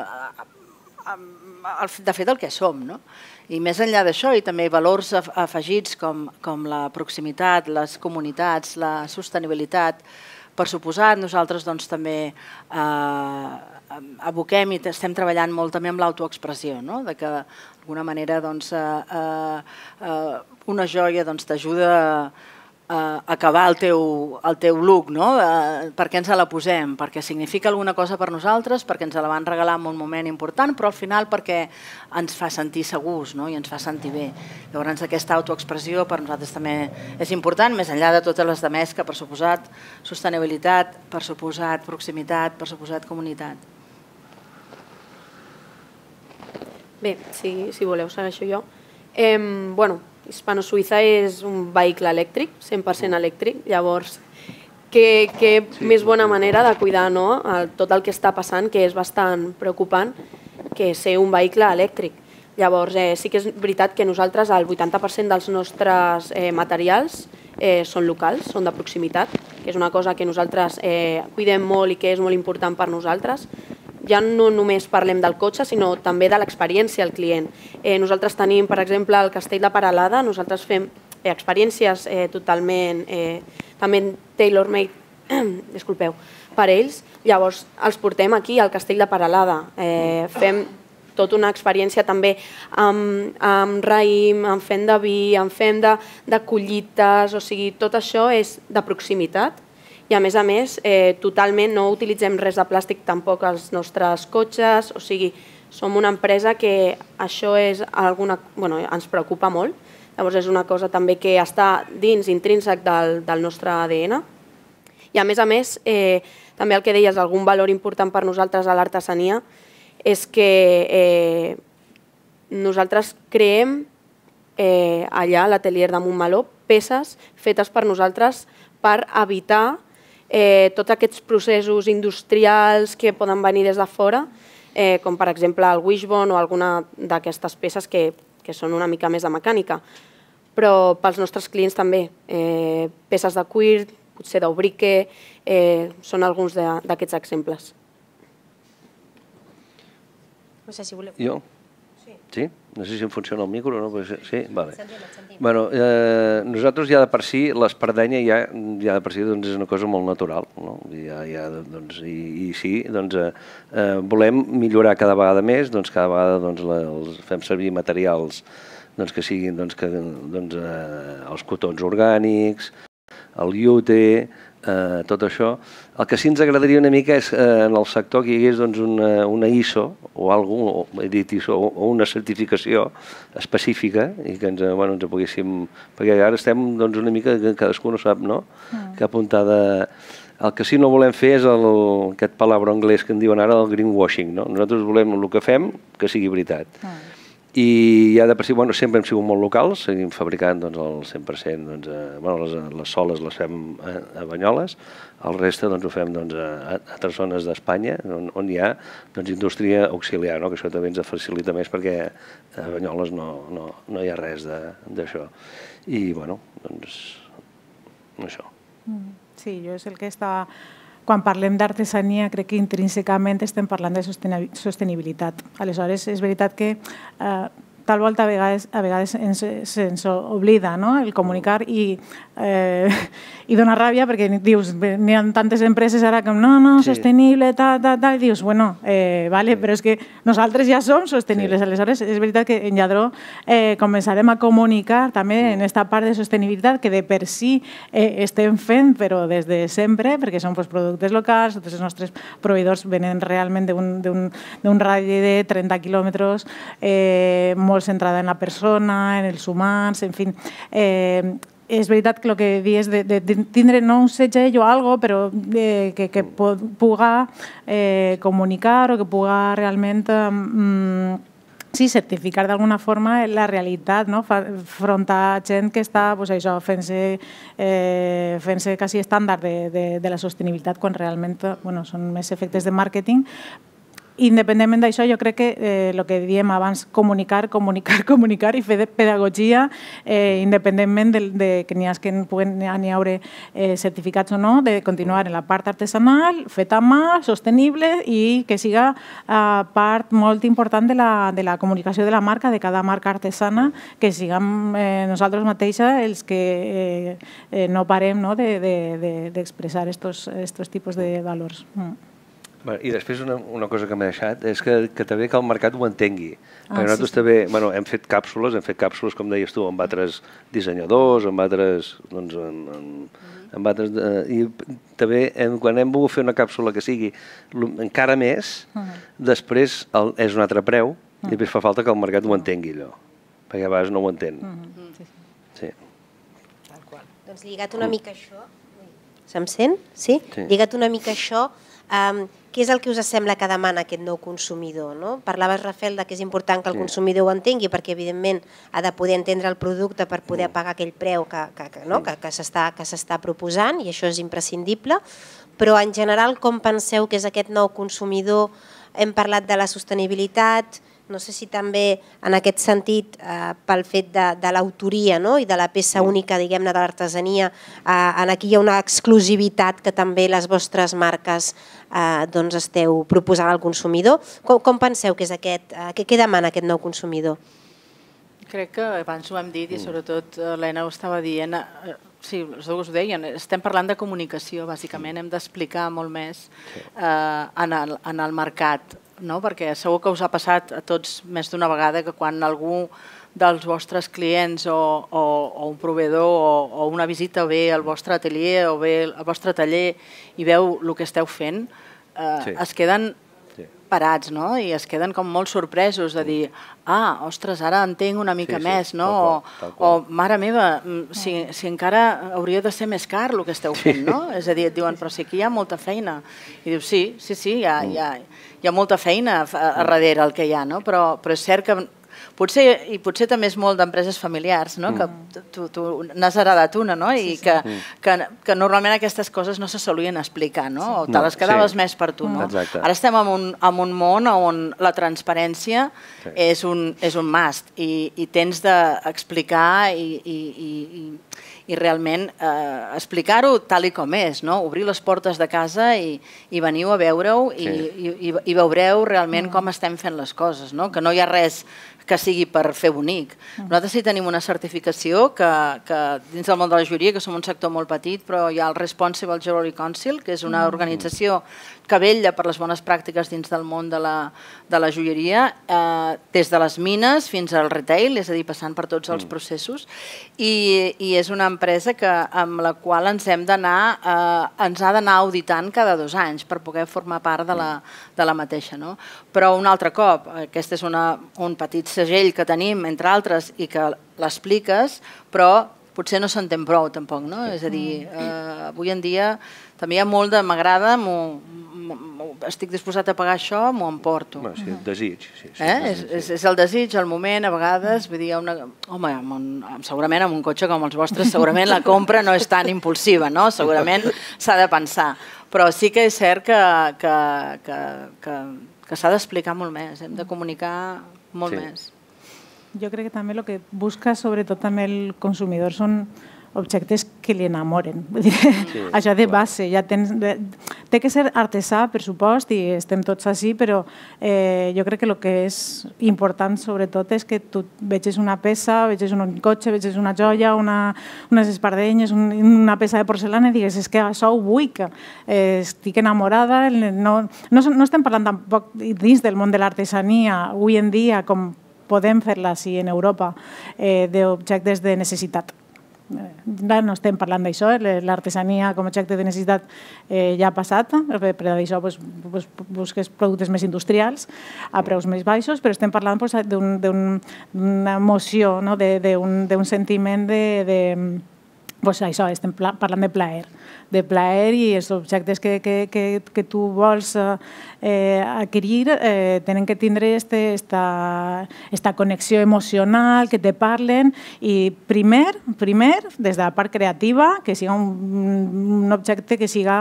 de fet el que som, no? I més enllà d'això, i també valors afegits com la proximitat, les comunitats, la sostenibilitat, per suposat, nosaltres també aboquem i estem treballant molt també amb l'autoexpressió, de que d'alguna manera una joia t'ajuda a acabar el teu look, per què ens la posem, perquè significa alguna cosa per nosaltres, perquè ens la van regalar en un moment important, però al final perquè ens fa sentir segurs i ens fa sentir bé. Llavors aquesta autoexpressió per nosaltres també és important, més enllà de totes les demés que per suposat sostenibilitat, per suposat proximitat, per suposat comunitat. Bé, si voleu segueixo jo. Bueno, Hispano-Suïssa és un vehicle elèctric, cent per cent elèctric, llavors que més bona manera de cuidar tot el que està passant, que és bastant preocupant, que ser un vehicle elèctric. Llavors sí que és veritat que nosaltres el vuitanta per cent dels nostres materials són locals, són de proximitat, que és una cosa que nosaltres cuidem molt i que és molt important per nosaltres. Ja no només parlem del cotxe, sinó també de l'experiència al client. Nosaltres tenim, per exemple, el Castell de Peralada, nosaltres fem experiències totalment tailor-made, disculpeu, per ells. Llavors, els portem aquí al Castell de Peralada. Fem tota una experiència també amb raïm, amb fem de vi, amb fem de collites, o sigui, tot això és de proximitat. I a més a més, totalment no utilitzem res de plàstic tampoc als nostres cotxes, o sigui, som una empresa que això és alguna, bueno, ens preocupa molt, llavors és una cosa també que està dins, intrínsec del nostre A D N. I a més a més, també el que deies, algun valor important per nosaltres a l'artesania, és que nosaltres creem allà a l'atelier de Montmeló peces fetes per nosaltres per evitar tots aquests processos industrials que poden venir des de fora, com per exemple el wishbone o alguna d'aquestes peces que són una mica més de mecànica. Però pels nostres clients també, peces de cuir, potser d'obrique, són alguns d'aquests exemples. No sé si voleu... Jo? Sí? No sé si em funciona el micro o no. Sí? Vale. Bueno, nosaltres ja de per si, l'espardenya ja de per si és una cosa molt natural. I sí, volem millorar cada vegada més, cada vegada fem servir materials que siguin els cotons orgànics, el I O T, eh, tot això. El que sí ens agradaria una mica és eh, en el sector que hi hagués doncs, una, una I S O o alguna o, he dit I S O, o una certificació específica i que ens, bueno, ens poguéssim... Perquè ara estem doncs, una mica, que cadascú no sap, no? Mm. Que apuntada... El que sí no volem fer és el, aquest palabra anglès que en diuen ara, el greenwashing, no? Nosaltres volem el que fem que sigui veritat. Mm. I ja de per si, bueno, sempre hem sigut molt locals, seguim fabricant doncs, el cent per cent, doncs, eh, bueno, les, les soles les fem a, a Banyoles, el reste doncs, ho fem doncs, a, a altres zones d'Espanya on, on hi ha doncs, indústria auxiliar, no? Que això també ens facilita més perquè a Banyoles no, no, no hi ha res d'això. I, bueno, doncs, això. Sí, jo és el que està... Quan parlem d'artesania, crec que intrínsecament estem parlant de sostenibilitat. Aleshores, és veritat que eh, tal volta a vegades, a vegades ens, se'ns oblida, no? El comunicar i, eh, i dona ràbia perquè dius, n'hi ha tantes empreses ara que no, no, sí. Sostenible, tal, tal, tal, i dius, bueno, eh, vale, sí. Però és que nosaltres ja som sostenibles. Sí. Aleshores, és veritat que en Lladró eh, començarem a comunicar també sí. En aquesta part de sostenibilitat que de per si eh, estem fent, però des de sempre, perquè són pues, productes locals, tots els nostres proveïdors venen realment d'un radi de trenta quilòmetres, eh, molt centrada en la persona, en els humans, en fi. Eh, és veritat que el que dius de, de tindre no un segell o algo, però eh, que, que puga eh, comunicar o que puga realment eh, sí, certificar d'alguna forma la realitat, no? Front a gent que està pues, això, fent-se eh, fent-se quasi estàndard de, de, de la sostenibilitat quan realment bueno, són més efectes de màrqueting. Independentment d'això, jo crec que eh, el que diem abans, comunicar, comunicar, comunicar i fer de pedagogia, eh, independentment de, de que n'hi ha que puguen n'hi haure eh, certificats o no, de continuar en la part artesanal, feta a mà, sostenible i que siga eh, part molt important de la, de la comunicació de la marca, de cada marca artesana, que siguem eh, nosaltres mateixes els que eh, eh, no parem no, d'expressar de, de, de estos tipus de valors. Mm. I després una, una cosa que m'he deixat és que, que també que el mercat ho entengui. Ah, perquè nosaltres sí, sí. també bueno, hem fet càpsules, hem fet càpsules, com deies tu, amb altres dissenyadors, amb altres... Doncs, en, en, amb altres eh, I també hem, quan hem volgut fer una càpsula que sigui encara més, uh -huh. després el, és un altre preu uh -huh. i després fa falta que el mercat ho entengui allò, perquè a vegades no ho entén. Uh -huh. sí, sí. Sí. Tal qual. Doncs lligat una mica això... Se'm sent? Sí? sí? Lligat una mica això... Um, què és el que us sembla que demana aquest nou consumidor? No? Parlaves, Rafael, que és important que el sí. consumidor ho entengui perquè, evidentment, ha de poder entendre el producte per poder pagar aquell preu que, que, que, no? que, que s'està proposant, i això és imprescindible. Però, en general, com penseu que és aquest nou consumidor? Hem parlat de la sostenibilitat, no sé si també en aquest sentit, eh, pel fet de, de l'autoria no? I de la peça única, diguem-ne, de l'artesania, eh, en aquí hi ha una exclusivitat que també les vostres marques eh, doncs esteu proposant al consumidor. Com, com penseu que és aquest, eh, què, què demana aquest nou consumidor? Crec que abans ho hem dit i sobretot l'Helena ho estava dient, eh, sí, els dos ho deien, estem parlant de comunicació, bàsicament, hem d'explicar molt més eh, en, el, en el mercat, no? Perquè segur que us ha passat a tots més d'una vegada que quan algú dels vostres clients o, o, o un proveïdor o, o una visita ve al vostre atelier o ve al vostre taller i veu el que esteu fent, eh, sí. es queden sí. parats, no? I es queden com molt sorpresos de dir ah, ostres, ara entenc una mica sí, sí, més, no? Tal qual, tal qual. O, o, mare meva, si, si encara hauria de ser més car el que esteu fent, sí. no? És a dir, et diuen, però si aquí hi ha molta feina. I dius, sí, sí, sí, hi ha, hi ha, hi ha molta feina a, a darrere el que hi ha, no? Però, però és cert que potser, i potser també és molt d'empreses familiars, no? Que tu, tu n'has heredat una, no? I que, que, que normalment aquestes coses no se solien explicar, no? O te les quedaves sí. més per tu, no? Exacte. Ara estem en un, en un món on la transparència sí. és, un, és un must i, i tens d'explicar i, i, i, i realment eh, explicar-ho tal i com és, no? Obrir les portes de casa i, i veniu a veure-ho sí. i, i, i veureu realment com estem fent les coses, no? Que no hi ha res que sigui per fer bonic. Nosaltres sí tenim una certificació que, que dins del món de la joieria, que som un sector molt petit, però hi ha el Responsible Jewelry Council, que és una organització que vetlla per les bones pràctiques dins del món de la, de la joieria, eh, des de les mines fins al retail, és a dir, passant per tots els processos, i, i és una empresa que, amb la qual ens hem d'anar, eh, ens ha d'anar auditant cada dos anys per poder formar part de la, de la mateixa. No? Però un altre cop, aquest és una, un petit segell que tenim, entre altres, i que l'expliques, però potser no s'entén prou tampoc, no? És a dir, eh, avui en dia també hi ha molt de m'agrada, estic disposat a pagar això, m'ho emporto. Bueno, sí, el desig. Sí, sí, eh? és, és, és el desig, el moment, a vegades, vull dir, una... home, amb un, segurament amb un cotxe com els vostres, segurament la compra no és tan impulsiva, no? Segurament s'ha de pensar, però sí que és cert que, que, que, que, que s'ha d'explicar molt més, hem de comunicar molt sí. més. Jo crec que també el que busca sobretot també el consumidor són objectes que li enamoren. Vull dir, sí, això de base. Ja tens, de, té que ser artesà, per supost, i estem tots així, però eh, jo crec que el que és important sobretot és que tu vegis una peça, vegis un cotxe, vegis una joia, una, unes espardenyes, un, una peça de porcelana i digues, és que això ho vull, que eh, estic enamorada. No, no, no estem parlant tampoc dins del món de l'artesania, avui en dia, com podem fer-la així en Europa, eh, d'objectes de necessitat. No estem parlant d'això, l'artesania com a objecte de necessitat eh, ja ha passat, per això pues, pues, busques productes més industrials a preus més baixos, però estem parlant pues, d'una un, emoció, no? d'un sentiment de... de pues això, estem parlant de plaer, de plaer i els objectes que, que, que, que tu vols eh, adquirir eh, tenen que tindre este, esta, esta connexió emocional, que te parlen i primer, primer, des de la part creativa, que siga un, un objecte que siga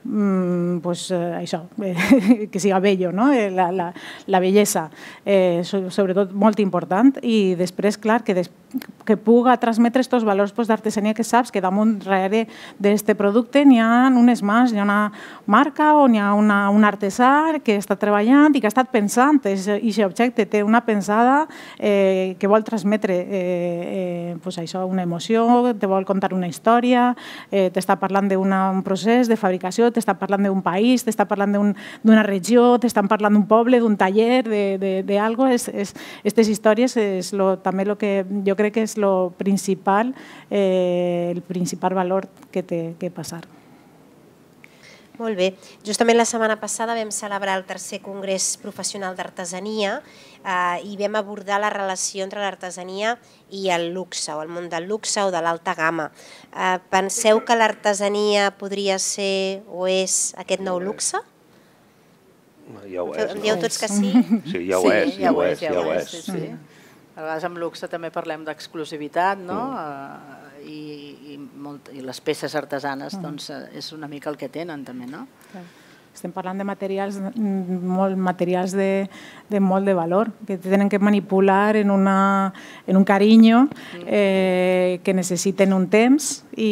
mm, pues, eh, això, eh, que siga bello, no? la, la, la bellesa, eh, sobretot molt important, i després, clar, que, des, que puga transmetre aquests valors pues, d'artesania que saps que damunt darrere d'aquest producte n'hi ha unes mans, n'hi ha una marca o n'hi ha una, un artesà que està treballant i que ha estat pensant. I aquest objecte té una pensada eh, que vol transmetre eh, eh, pues això, una emoció, te vol contar una història, eh, t'està parlant d'un procés de fabricació, t'està parlant d'un país, t'està parlant d'una regió, t'estan parlant d'un poble, d'un taller, d'algo. Aquestes històries és lo, també el que jo crec que és el principal, eh, el principal valor que té que passar. Molt bé. Justament la setmana passada vam celebrar el tercer Congrés Professional d'Artesania eh, i vam abordar la relació entre l'artesania i el luxe, o el món del luxe o de l'alta gamma. Eh, penseu que l'artesania podria ser o és aquest nou luxe? Ja ho és. Em dieu tots que sí? Sí, ja ho és, ja ho és, ja ho és. Sí, sí. A vegades amb luxe també parlem d'exclusivitat, no? I, i, molt, i les peces artesanes doncs, és una mica el que tenen també, no? Estem parlant de materials, molt, materials de, de molt de valor, que tenen que manipular en, una, en un carinyo, eh, que necessiten un temps i,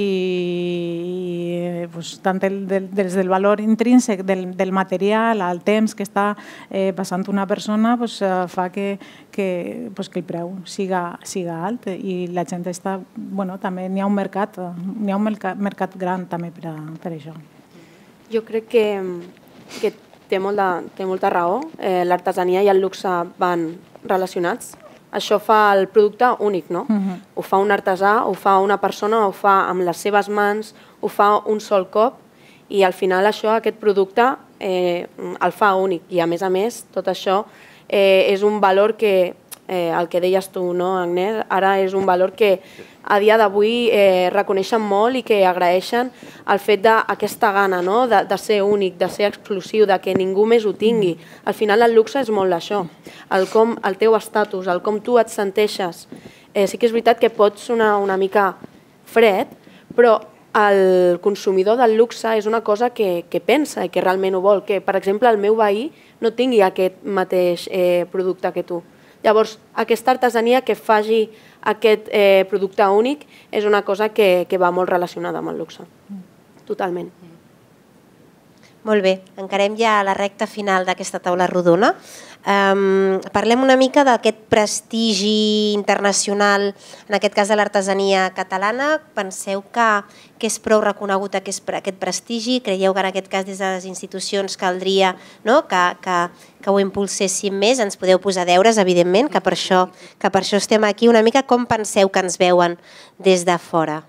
i pues, tant el, del, des del valor intrínsec del, del material al temps que està eh, passant una persona pues, fa que, que, pues, que el preu siga, siga alt i la gent està... Bueno, també n'hi ha un mercat, n'hi ha un mercat, mercat gran també per, a, per això. Jo crec que, que té, molta, té molta raó. Eh, l'artesania i el luxe van relacionats. Això fa el producte únic, no? Uh-huh. Ho fa un artesà, ho fa una persona, ho fa amb les seves mans, ho fa un sol cop i al final això, aquest producte, eh, el fa únic. I a més a més, tot això eh, és un valor que, eh, el que deies tu, no, Agnès? Ara és un valor que a dia d'avui eh, reconeixen molt i que agraeixen el fet d'aquesta gana, no? de, de ser únic, de ser exclusiu, de que ningú més ho tingui. Al final el luxe és molt això, el, com, el teu estatus, el com tu et senteixes. Eh, sí que és veritat que pot sonar una mica fred, però el consumidor del luxe és una cosa que, que pensa i que realment ho vol, que per exemple el meu veí no tingui aquest mateix eh, producte que tu. Llavors, aquesta artesania que faci aquest eh, producte únic és una cosa que, que va molt relacionada amb el luxe. Totalment. Molt bé, encarem ja la recta final d'aquesta taula rodona. Um, parlem una mica d'aquest prestigi internacional, en aquest cas de l'artesania catalana. Penseu que, que és prou reconegut aquest, aquest prestigi? Creieu que en aquest cas des de les institucions caldria, no? que, que, que ho impulséssim més? Ens podeu posar deures, evidentment, que per això, que per això estem aquí. Una mica com penseu que ens veuen des de fora?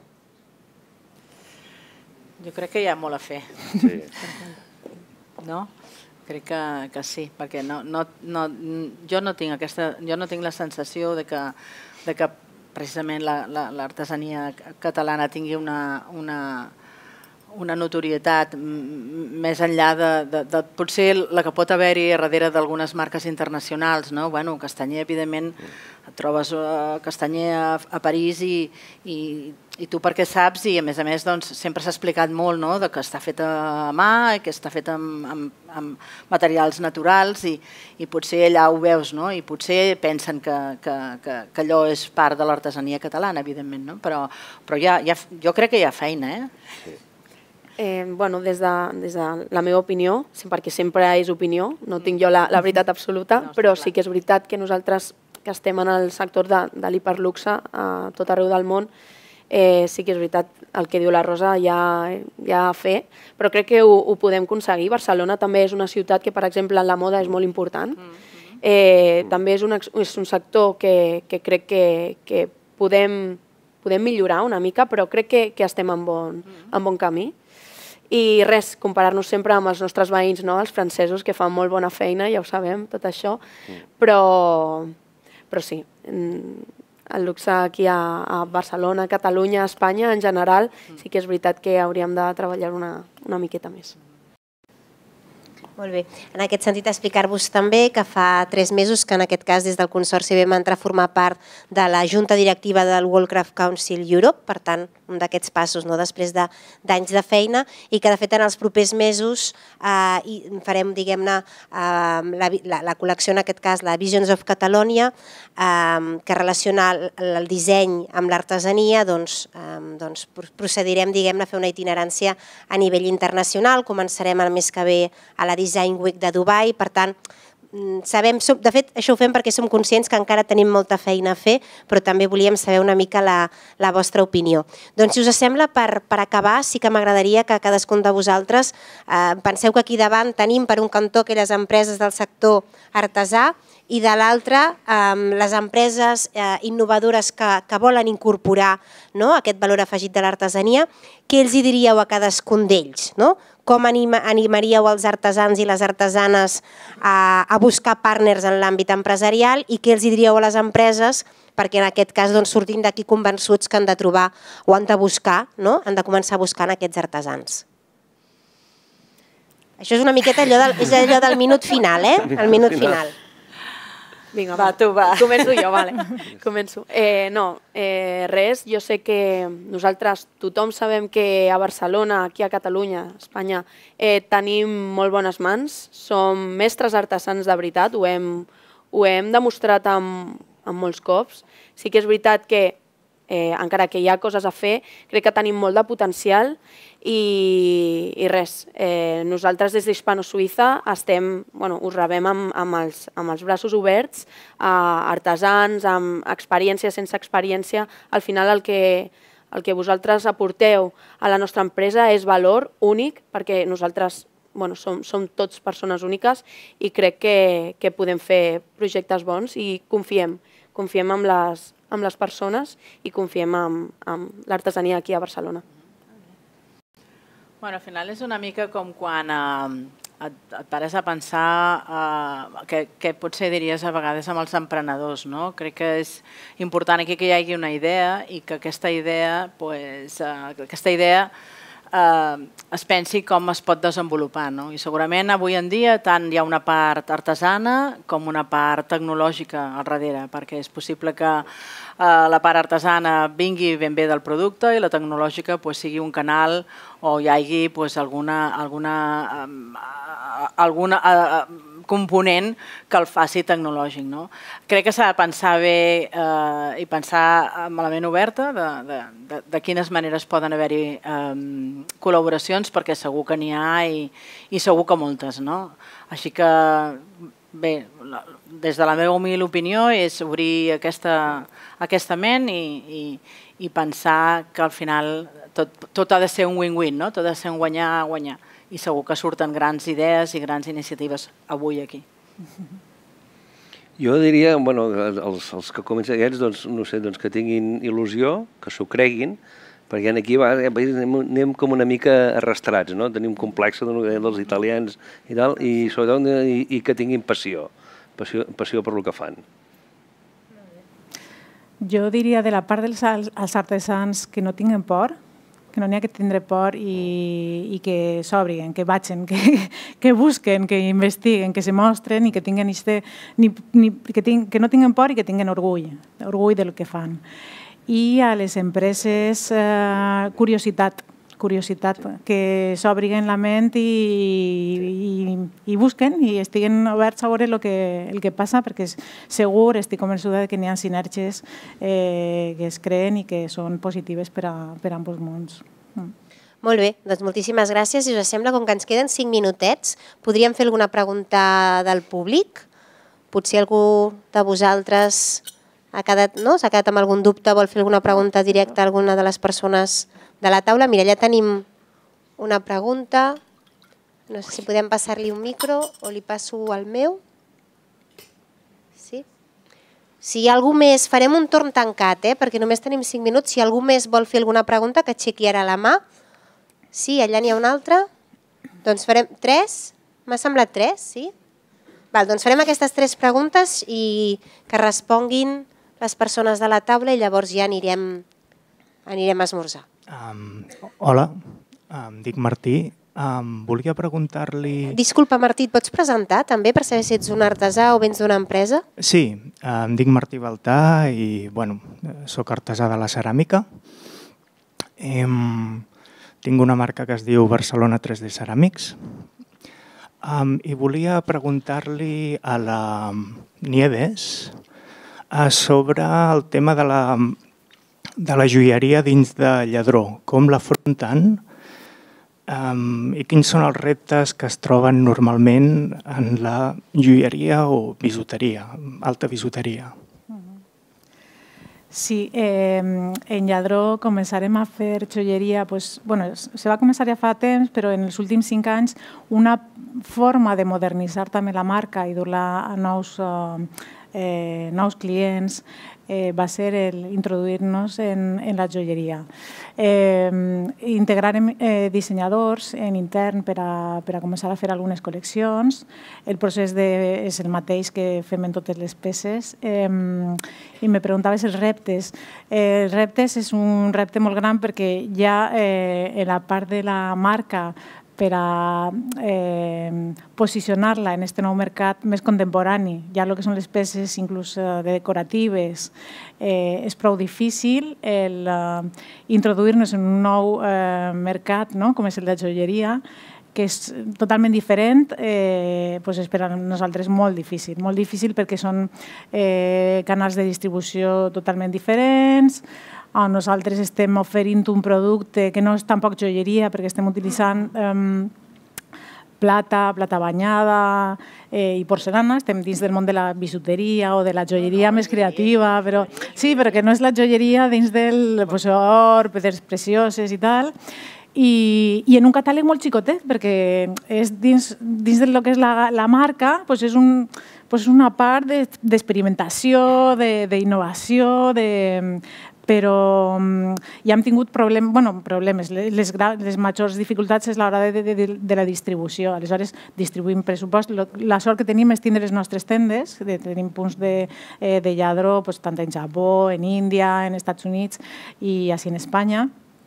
Jo crec que hi ha molt a fer. Sí. No? Crec que, que sí, perquè no, no, no, jo, no tinc aquesta, jo no tinc la sensació de que, de que precisament l'artesania catalana tingui una, una, una notorietat més enllà de, de, de potser la que pot haver-hi darrere d'algunes marques internacionals. No? Bueno, Castanyer, evidentment, trobes uh, Castanyer a, a París i, i, i tu perquè saps, i a més a més doncs, sempre s'ha explicat molt, no? De que està fet a mà, que està fet amb, amb, amb materials naturals i, i potser allà ho veus, no? I potser pensen que, que, que, que allò és part de l'artesania catalana, evidentment, no? Però, però ja, ja, jo crec que hi ha feina, eh? Sí. Eh, bueno, des de, des de la meva opinió, perquè sempre és opinió, no tinc jo la, la veritat absoluta, no, però sí que és veritat que nosaltres que estem en el sector de, de l'hiperluxe a tot arreu del món, eh, sí que és veritat el que diu la Rosa, hi ha, hi ha a fer, però crec que ho, ho podem aconseguir. Barcelona també és una ciutat que, per exemple, en la moda és molt important. Eh, també és un, és un sector que, que crec que, que podem, podem millorar una mica, però crec que, que estem en bon, en bon camí. I res, comparar-nos sempre amb els nostres veïns, no? Els francesos, que fan molt bona feina, ja ho sabem, tot això, però, però sí, el luxe aquí a, a Barcelona, a Catalunya, a Espanya, en general, sí que és veritat que hauríem de treballar una, una miqueta més. Molt bé. En aquest sentit, explicar-vos també que fa tres mesos que en aquest cas des del Consorci vam entrar a formar part de la Junta Directiva del World Craft Council Europe, per tant, un d'aquests passos no? Després d'anys de, de feina, i que de fet en els propers mesos eh, i farem, diguem-ne, eh, la, la, la col·lecció, en aquest cas, la Visions of Catalonia, eh, que relaciona el, el disseny amb l'artesania, doncs, eh, doncs procedirem, diguem-ne, a fer una itinerància a nivell internacional. Començarem el mes que ve a la Design Week de Dubai, per tant, sabem, de fet, això ho fem perquè som conscients que encara tenim molta feina a fer, però també volíem saber una mica la, la vostra opinió. Doncs, si us sembla, per, per acabar, sí que m'agradaria que cadascun de vosaltres eh, penseu que aquí davant tenim per un cantó aquelles empreses del sector artesà i de l'altre eh, les empreses eh, innovadores que, que volen incorporar, no?, aquest valor afegit de l'artesania. Què els hi diríeu a cadascun d'ells? No? Com anima, animaríeu els artesans i les artesanes a, a buscar partners en l'àmbit empresarial i què els diríeu a les empreses perquè en aquest cas doncs, sortim d'aquí convençuts que han de trobar o han de buscar, no? Han de començar a buscar en aquests artesans. Això és una miqueta allò del, és allò del minut final, eh? El minut final. Vinga, va, tu va. Començo jo, vale. Començo. Eh, no, eh, res, jo sé que nosaltres, tothom sabem que a Barcelona, aquí a Catalunya, a Espanya, eh, tenim molt bones mans, som mestres artesans de veritat, ho hem, ho hem demostrat amb, amb molts cops. Sí que és veritat que, eh, encara que hi ha coses a fer, crec que tenim molt de potencial i, i res, eh, nosaltres des d'Hispano-Suïssa estem, bueno, us rebem amb, amb, els, amb els braços oberts, a artesans, amb experiència, sense experiència. Al final el que, el que vosaltres aporteu a la nostra empresa és valor únic, perquè nosaltres bueno, som, som tots persones úniques i crec que, que podem fer projectes bons i confiem, confiem en les, en les persones i confiem en, en l'artesania aquí a Barcelona. Bueno, al final és una mica com quan eh, et, et pares a pensar eh, que, que potser diries a vegades amb els emprenedors, no? Crec que és important aquí que hi hagi una idea i que aquesta idea, pues, eh, aquesta idea eh, es pensi com es pot desenvolupar, no? I segurament avui en dia tant hi ha una part artesana com una part tecnològica al darrere, perquè és possible que Uh, la part artesana vingui ben bé del producte i la tecnològica pues, sigui un canal o hi hagi pues, alguna, alguna, um, alguna uh, component que el faci tecnològic. No? Crec que s'ha de pensar bé eh, i pensar amb la ment oberta de, de, de, de quines maneres poden haver-hi eh, col·laboracions, perquè segur que n'hi ha i, i segur que moltes. No? Així que, bé, la, des de la meva humil opinió és obrir aquesta, aquesta ment i, i, i pensar que al final tot, tot ha de ser un win-win, no? Tot ha de ser un guanyar-guanyar. I segur que surten grans idees i grans iniciatives avui aquí. Jo diria, bueno, els, els que comencen aquests, doncs, no sé, doncs, que tinguin il·lusió, que s'ho creguin, perquè aquí va, anem, anem com una mica arrastrats, no? Tenim un complex dels italians i tal, i sobretot i, i que tinguin passió, passió, passió per el que fan. Jo diria de la part dels els artesans que no tinguen por, que no n'hi ha que tindre por i, i que s'obriguen, que vagin, que, que busquen, que investiguen, que se mostren i que, tinguen este, ni, ni, que, ting, que no tinguen por i que tinguen orgull, orgull del que fan. I a les empreses, eh, curiositat, curiositat, que s'obriguen la ment i, i, i busquen i estiguen oberts a veure el que, el que passa, perquè segur, estic convençuda que n'hi ha sinergies eh, que es creen i que són positives per a, per a ambos mons. Mm. Molt bé, doncs moltíssimes gràcies. Si us sembla, com que ens queden cinc minutets, podríem fer alguna pregunta del públic? Potser algú de vosaltres ha quedat, no? s'ha quedat amb algun dubte, vol fer alguna pregunta directa a alguna de les persones de la taula. Mira, ja tenim una pregunta. No sé si podem passar-li un micro o li passo el meu. Sí? Si hi ha algú més, farem un torn tancat, eh? perquè només tenim cinc minuts. Si algú més vol fer alguna pregunta, que aixequi ara la mà. Sí, allà n'hi ha una altra. Doncs farem tres. M'ha semblat tres, sí? Val, doncs farem aquestes tres preguntes i que responguin les persones de la taula i llavors ja anirem, anirem a esmorzar. Um, hola, em dic Martí. Um, volia preguntar-li... Disculpa, Martí, et pots presentar també per saber si ets un artesà o vens d'una empresa? Sí, em dic Martí Baltà i bueno, soc artesà de la ceràmica. Em, tinc una marca que es diu Barcelona tres D Ceràmics. Um, I volia preguntar-li a la Nieves uh, sobre el tema de la... de la joieria dins de Lladró, com l'afronten um, i quins són els reptes que es troben normalment en la joieria o bisuteria, alta bisuteria. Sí, eh, en Lladró començarem a fer joieria, pues, bueno, se va començar ja fa temps, però en els últims cinc anys una forma de modernitzar també la marca i dur-la a nous, eh, nous clients Eh, va ser el introduir-nos en, en la joieria. Eh, integrarem eh, dissenyadors en intern per a, per a començar a fer algunes col·leccions. El procés de, és el mateix que fem en totes les peces. Eh, I me preguntaves els reptes. Eh, els reptes és un repte molt gran perquè ja eh, en la part de la marca per a eh, posicionar-la en aquest nou mercat més contemporani. Ja el que són les peces inclús eh, decoratives eh, és prou difícil el eh, introduir-nos en un nou eh, mercat, no? com és el de la joieria, que és totalment diferent, eh, pues és per a nosaltres molt difícil. Molt difícil perquè són eh, canals de distribució totalment diferents. Nosaltres estem oferint un producte que no és tampoc joieria perquè estem utilitzant eh, plata, plata banyada eh, i porcelana. Estem dins del món de la bisuteria o de la joieria més creativa, però sí, però que no és la joieria dins del pues, or, pedres precioses i tal. I, i en un catàleg molt xicotet, perquè és dins, dins del que és la, la marca, pues és un, pues una part d'experimentació, de, d'innovació, de, però ja hem tingut problem, bueno, problemes. Les, les majors dificultats és a l'hora de, de, de la distribució. Aleshores, distribuïm pressupost. La sort que tenim és tindre les nostres tendes. Tenim punts de, de Lladró, pues, tant en Japó, en Índia, en Estats Units i així en Espanya.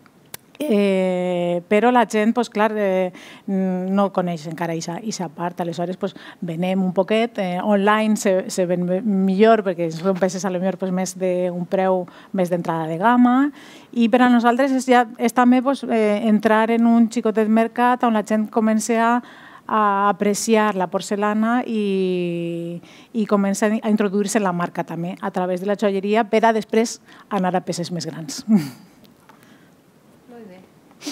Eh, però la gent, pues, clar, eh, no coneix encara aquesta part. Aleshores, pues, venem un poquet. Eh, online se, se ven millor perquè són peces a lo millor pues, més d'un preu més d'entrada de gamma. I per a nosaltres és, ja, és també pues, eh, entrar en un xicotet mercat on la gent comença a a apreciar la porcelana i, i comença a introduir-se la marca també a través de la joieria per a després anar a peces més grans. Molt bé.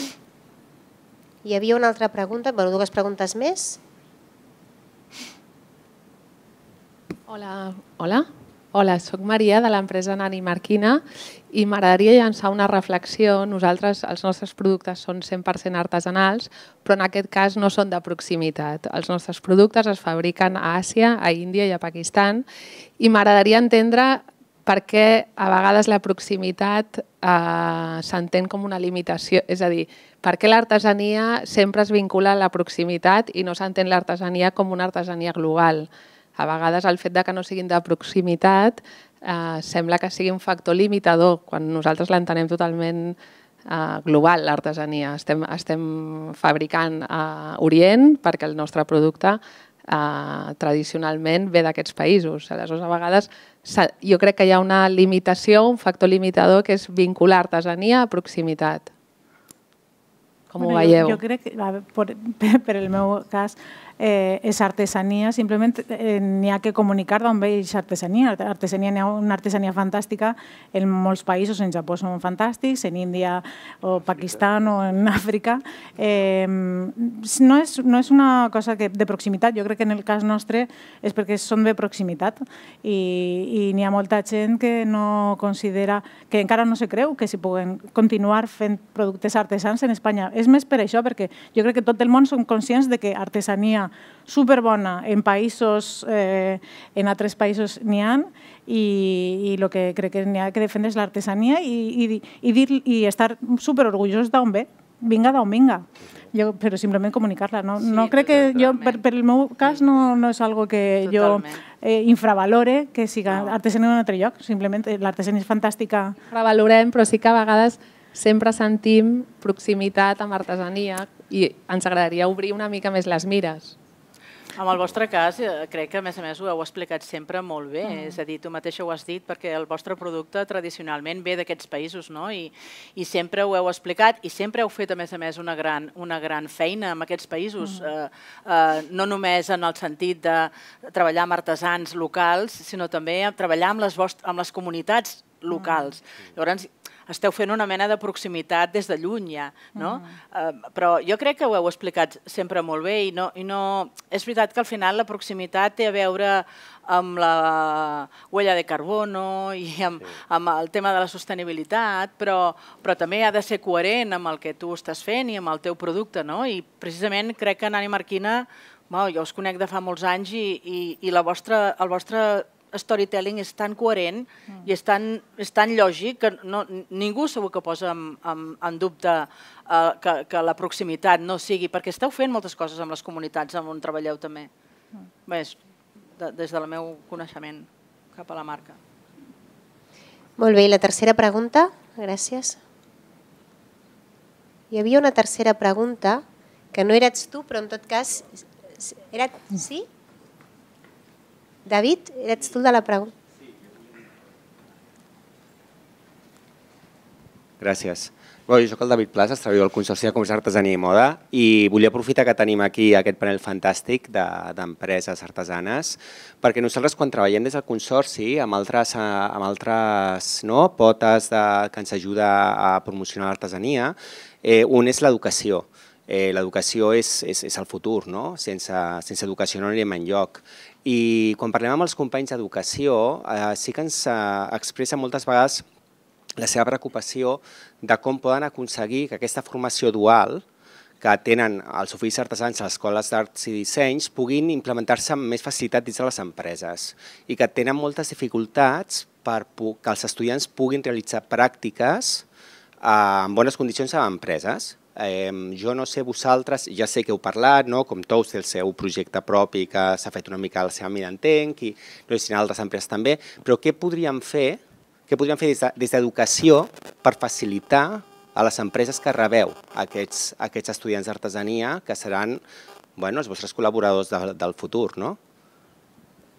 Hi havia una altra pregunta, bueno, dues preguntes més. Hola, hola. Hola, soc Maria de l'empresa Nani Marquina i m'agradaria llançar una reflexió. Nosaltres, els nostres productes són cent per cent artesanals, però en aquest cas no són de proximitat. Els nostres productes es fabriquen a Àsia, a Índia i a Pakistan i m'agradaria entendre per què a vegades la proximitat eh, s'entén com una limitació. És a dir, per què l'artesania sempre es vincula a la proximitat i no s'entén l'artesania com una artesania global? A vegades el fet de que no siguin de proximitat eh, sembla que sigui un factor limitador quan nosaltres l'entenem totalment eh, global, l'artesania. Estem, estem fabricant a Orient perquè el nostre producte eh, tradicionalment ve d'aquests països. Aleshores, a vegades jo crec que hi ha una limitació, un factor limitador que és vincular artesania a proximitat. Com ho veieu? Jo crec que, per el meu cas, eh, és artesania, simplement eh, n'hi ha que comunicar d'on ve aquesta artesania. Artesania, n'hi ha una artesania fantàstica en molts països, en Japó són fantàstics, en Índia o Pakistan o en Àfrica. Eh, no, és, no és una cosa que, de proximitat, jo crec que en el cas nostre és perquè són de proximitat i, i n'hi ha molta gent que no considera, que encara no se creu que s'hi puguen continuar fent productes artesans en Espanya. És més per això, perquè jo crec que tot el món som conscients de que artesania superbona en països, eh, en altres països n'hi ha, i el que crec que n'hi ha que defendre és l'artesania i, i, i, dir, i estar superorgullós d'on ve, vinga d'on vinga. Jo, però simplement comunicar-la. No, sí, no crec que jo, per, per el meu cas, no, no és algo que totalment. Jo eh, infravalore que siga no. artesania en un altre lloc. Simplement l'artesania és fantàstica. Infravalorem, però sí que a vegades sempre sentim proximitat amb artesania i ens agradaria obrir una mica més les mires. En el vostre cas, crec que a més a més ho heu explicat sempre molt bé, mm. és a dir, tu mateixa ho has dit, perquè el vostre producte tradicionalment ve d'aquests països, no? I, i sempre ho heu explicat i sempre heu fet a més a més una gran, una gran feina en aquests països, mm. eh, eh, no només en el sentit de treballar amb artesans locals, sinó també treballar amb les, vostres, amb les comunitats locals. Mm. Llavors, esteu fent una mena de proximitat des de lluny ja, no? Mm. Uh, però jo crec que ho heu explicat sempre molt bé i no, i no... És veritat que al final la proximitat té a veure amb la huella de carbono i amb, sí. amb el tema de la sostenibilitat, però, però també ha de ser coherent amb el que tu estàs fent i amb el teu producte, no? I precisament crec que Nani Marquina, bueno, jo us conec de fa molts anys i, i, i la vostra, el vostre storytelling és tan coherent mm. i és tan, és tan lògic que no, ningú segur que posa en, en, en dubte uh, que, que la proximitat no sigui, perquè esteu fent moltes coses amb les comunitats on treballeu també. Mm. Bé, de, des del meu coneixement cap a la marca. Molt bé, i la tercera pregunta? Gràcies. Hi havia una tercera pregunta que no eres tu, però en tot cas... Era... Sí? David, ets tu de la pregunta? Gràcies. Bueno, jo soc el David Plases, treballo al Consorci de Comerç, Artesania i Moda i volia aprofitar que tenim aquí aquest panel fantàstic d'empreses artesanes perquè nosaltres quan treballem des del Consorci amb altres, amb altres no, potes de, que ens ajuda a promocionar l'artesania, eh, un és l'educació. Eh, l'educació és, és, és el futur, no? Sense, sense educació no anirem enlloc. I quan parlem amb els companys d'educació, eh, sí que ens eh, expressa moltes vegades la seva preocupació de com poden aconseguir que aquesta formació dual que tenen els oficis artesans a les escoles d'arts i dissenys puguin implementar-se amb més facilitat dins de les empreses i que tenen moltes dificultats per que els estudiants puguin realitzar pràctiques eh, en bones condicions a empreses. Eh, jo no sé vosaltres, ja sé que heu parlat, no? Com Tous té el seu projecte propi que s'ha fet una mica a la seva mida, entenc, i no sé si en altres empreses també, però què podríem fer, què podríem fer des d'educació per facilitar a les empreses que rebeu aquests, aquests estudiants d'artesania que seran bueno, els vostres col·laboradors de, del futur, no?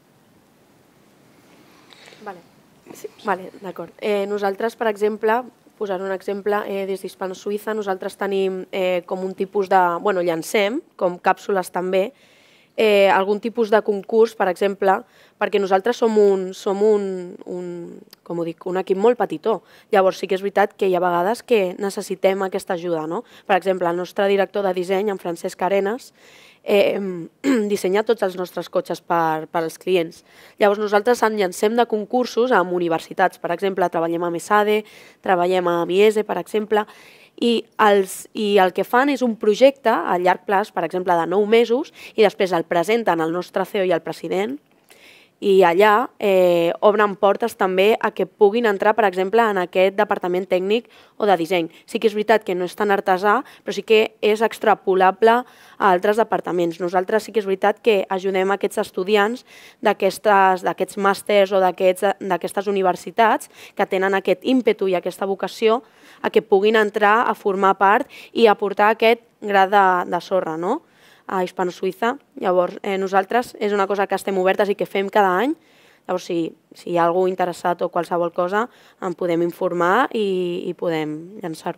Vale, sí, vale, d'acord. Eh, nosaltres, per exemple, posar un exemple, eh, des d'Hispano Suïssa nosaltres tenim eh, com un tipus de... Bueno, llancem, com càpsules també, eh, algun tipus de concurs, per exemple, perquè nosaltres som un, som un, un, com ho dic, un equip molt petitó. Llavors sí que és veritat que hi ha vegades que necessitem aquesta ajuda, no? Per exemple, el nostre director de disseny, en Francesc Arenas, eh, dissenya tots els nostres cotxes per, per als clients. Llavors nosaltres en llancem de concursos amb universitats. Per exemple, treballem amb ESADE, treballem amb I E S E, per exemple, i, els, i el que fan és un projecte a llarg plaç, per exemple, de nou mesos, i després el presenten al nostre C E O i al president, i allà eh, obren portes també a que puguin entrar, per exemple, en aquest departament tècnic o de disseny. Sí que és veritat que no és tan artesà, però sí que és extrapolable a altres departaments. Nosaltres sí que és veritat que ajudem aquests estudiants d'aquests màsters o d'aquestes universitats que tenen aquest ímpetu i aquesta vocació a que puguin entrar a formar part i aportar aquest gra de, de sorra, no?, a Hispano Suïssa. Llavors, eh, nosaltres és una cosa que estem obertes i que fem cada any. Llavors, si, si hi ha algú interessat o qualsevol cosa, en podem informar i, i podem llançar-ho.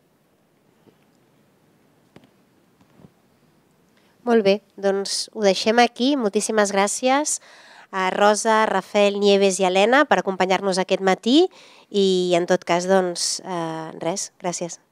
Molt bé, doncs ho deixem aquí. Moltíssimes gràcies a Rosa, Rafael, Nieves i Helena per acompanyar-nos aquest matí i en tot cas, doncs, eh, res, gràcies.